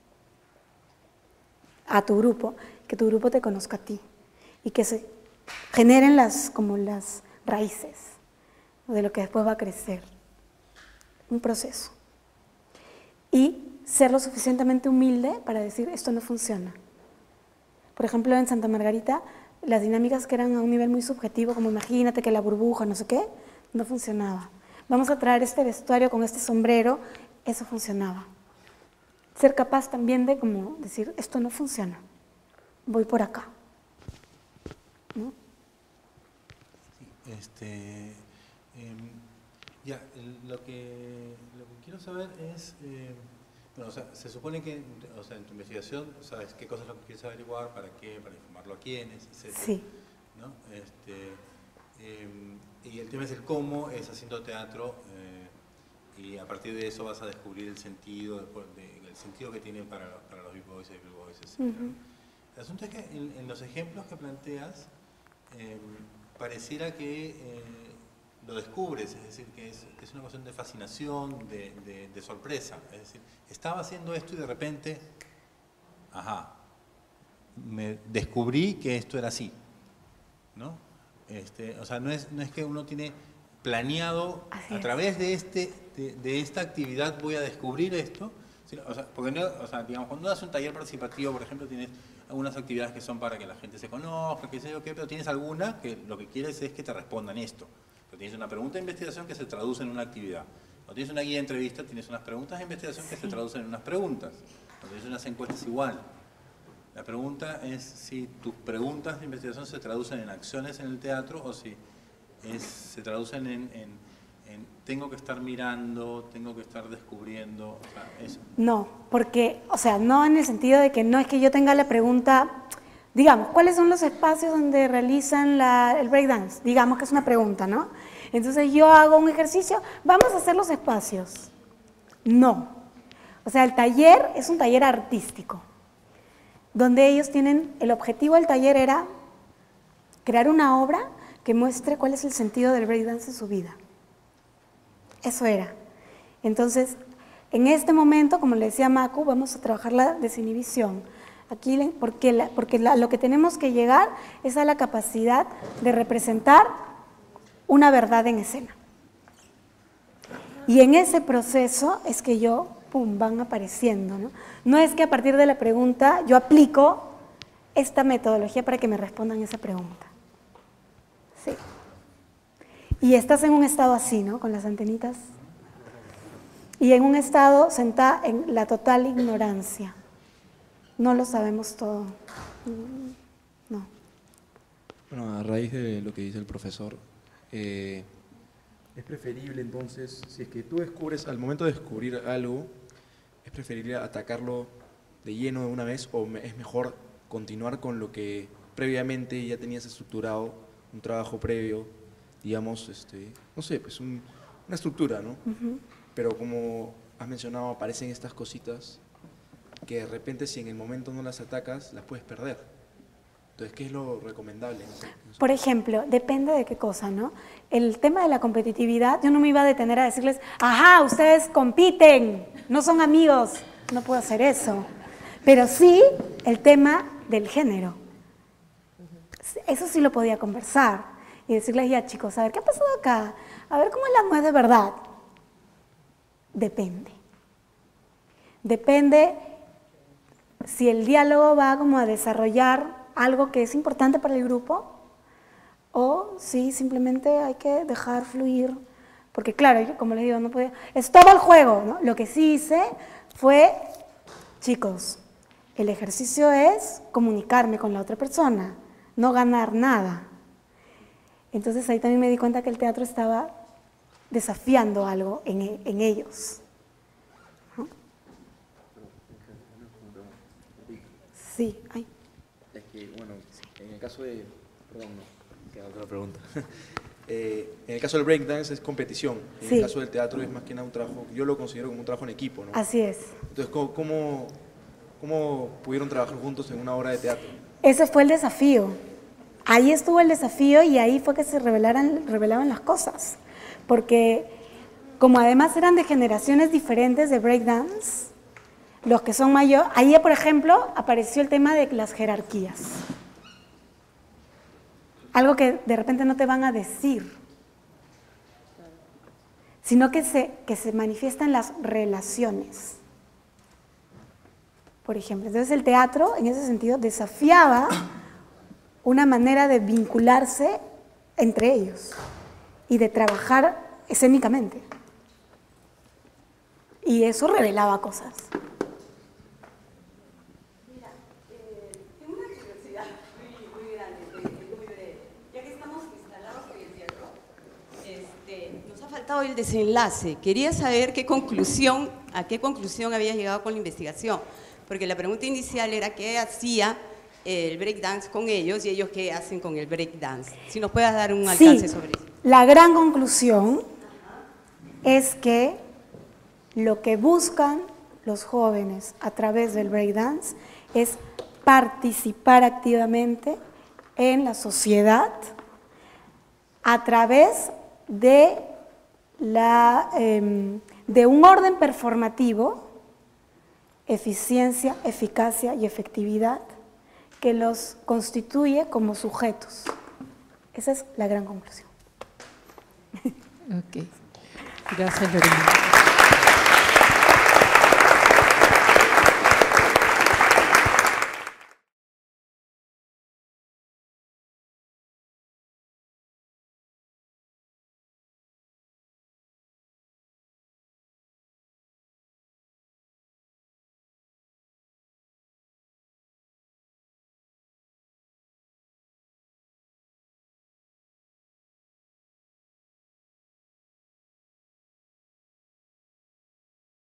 [SPEAKER 2] a tu grupo, que tu grupo te conozca a ti, y que se generen las, como las raíces de lo que después va a crecer. Un proceso. Y ser lo suficientemente humilde para decir, esto no funciona. Por ejemplo, en Santa Margarita, las dinámicas que eran a un nivel muy subjetivo, como imagínate que la burbuja, no sé qué, no funcionaba. Vamos a traer este vestuario con este sombrero, eso funcionaba. Ser capaz también de como decir, esto no funciona, voy por acá. ¿No?
[SPEAKER 5] Sí, este, eh, ya, lo que, lo que quiero saber es, eh, Bueno, o sea, se supone que o sea, en tu investigación sabes qué cosas es lo que quieres averiguar, para qué, para informarlo a quiénes, etcétera.
[SPEAKER 2] Sí.
[SPEAKER 5] ¿No? Este, eh, y el tema es el cómo, es haciendo teatro, eh, y a partir de eso vas a descubrir el sentido, de, de, el sentido que tienen para, para los B-Boys y B-Boys, etcétera. Uh-huh. El asunto es que en, en los ejemplos que planteas, eh, pareciera que eh, lo descubres, es decir, que es, es una cuestión de fascinación, de, de, de sorpresa. Es decir, estaba haciendo esto y de repente, ajá, me descubrí que esto era así, ¿no? Este, o sea, no es, no es que uno tiene planeado, a través de, este, de, de esta actividad voy a descubrir esto, sino, o sea, porque no, o sea, digamos, cuando das un taller participativo, por ejemplo, tienes algunas actividades que son para que la gente se conozca, qué sé yo qué, pero tienes alguna que lo que quieres es que te respondan esto. Pero tienes una pregunta de investigación que se traduce en una actividad. Cuando tienes una guía de entrevista, tienes unas preguntas de investigación que se traducen en unas preguntas. Cuando tienes unas encuestas, igual. La pregunta es si tus preguntas de investigación se traducen en acciones en el teatro o si es, se traducen en, en, en tengo que estar mirando, tengo que estar descubriendo. O sea, eso.
[SPEAKER 2] No, porque, o sea, no en el sentido de que no es que yo tenga la pregunta, digamos, ¿cuáles son los espacios donde realizan la, el breakdance? Digamos que es una pregunta, ¿no? Entonces yo hago un ejercicio, vamos a hacer los espacios. No. O sea, el taller es un taller artístico, donde ellos tienen, el objetivo del taller era crear una obra que muestre cuál es el sentido del breakdance en su vida. Eso era. Entonces, en este momento, como le decía Macu, vamos a trabajar la desinhibición. Aquí, porque la, porque la, lo que tenemos que llegar es a la capacidad de representar una verdad en escena. Y en ese proceso es que yo, pum, van apareciendo, ¿no? No es que a partir de la pregunta yo aplico esta metodología para que me respondan esa pregunta. Sí. Y estás en un estado así, ¿no? Con las antenitas. Y en un estado sentada en la total ignorancia. No lo sabemos todo. No.
[SPEAKER 6] Bueno, a raíz de lo que dice el profesor, eh, es preferible entonces, si es que tú descubres, al momento de descubrir algo, ¿es preferible atacarlo de lleno de una vez o es mejor continuar con lo que previamente ya tenías estructurado, un trabajo previo, digamos, este, no sé, pues un, una estructura, ¿no? Uh-huh. Pero como has mencionado, aparecen estas cositas que de repente si en el momento no las atacas, las puedes perder. Entonces, ¿qué es lo recomendable?
[SPEAKER 2] Por ejemplo, depende de qué cosa, ¿no? El tema de la competitividad, yo no me iba a detener a decirles, ajá, ustedes compiten, no son amigos, no puedo hacer eso. Pero sí, el tema del género. Eso sí lo podía conversar y decirles, ya chicos, a ver, ¿qué ha pasado acá? A ver, ¿cómo es la nuez de verdad? Depende. Depende si el diálogo va como a desarrollar algo que es importante para el grupo o si simplemente hay que dejar fluir. Porque claro, yo como les digo, no podía, es todo el juego, ¿no? Lo que sí hice fue, chicos, el ejercicio es comunicarme con la otra persona, no ganar nada. Entonces ahí también me di cuenta que el teatro estaba desafiando algo en, en ellos. ¿No? Sí, ay.
[SPEAKER 6] Es que, bueno, en el caso de... Perdón, no, queda otra pregunta. eh, en el caso del breakdance es competición. En sí. El caso del teatro es más que nada un trabajo, yo lo considero como un trabajo en equipo, ¿no?
[SPEAKER 2] Así es.
[SPEAKER 6] Entonces, ¿cómo, cómo, cómo pudieron trabajar juntos en una obra de teatro?
[SPEAKER 2] Ese fue el desafío. Ahí estuvo el desafío y ahí fue que se revelaran, revelaban las cosas. Porque como además eran de generaciones diferentes de breakdance, los que son mayores, ahí por ejemplo apareció el tema de las jerarquías. Algo que de repente no te van a decir, sino que se, que se manifiestan las relaciones. Por ejemplo, entonces el teatro en ese sentido desafiaba una manera de vincularse entre ellos y de trabajar escénicamente. Y eso revelaba cosas.
[SPEAKER 7] Mira, eh, tengo una curiosidad muy, muy grande, muy, muy breve. Ya que estamos instalados en el teatro, este, nos ha faltado el desenlace. Quería saber qué conclusión ¿A qué conclusión habías llegado con la investigación? Porque la pregunta inicial era qué hacía el breakdance con ellos y ellos qué hacen con el breakdance. Si nos puedas dar un alcance
[SPEAKER 2] Sí,
[SPEAKER 7] sobre eso.
[SPEAKER 2] La gran conclusión es que lo que buscan los jóvenes a través del breakdance es participar activamente en la sociedad a través de, la, eh, de un orden performativo, eficiencia, eficacia y efectividad que los constituye como sujetos. Esa es la gran conclusión.
[SPEAKER 1] Ok. Gracias, Lorena.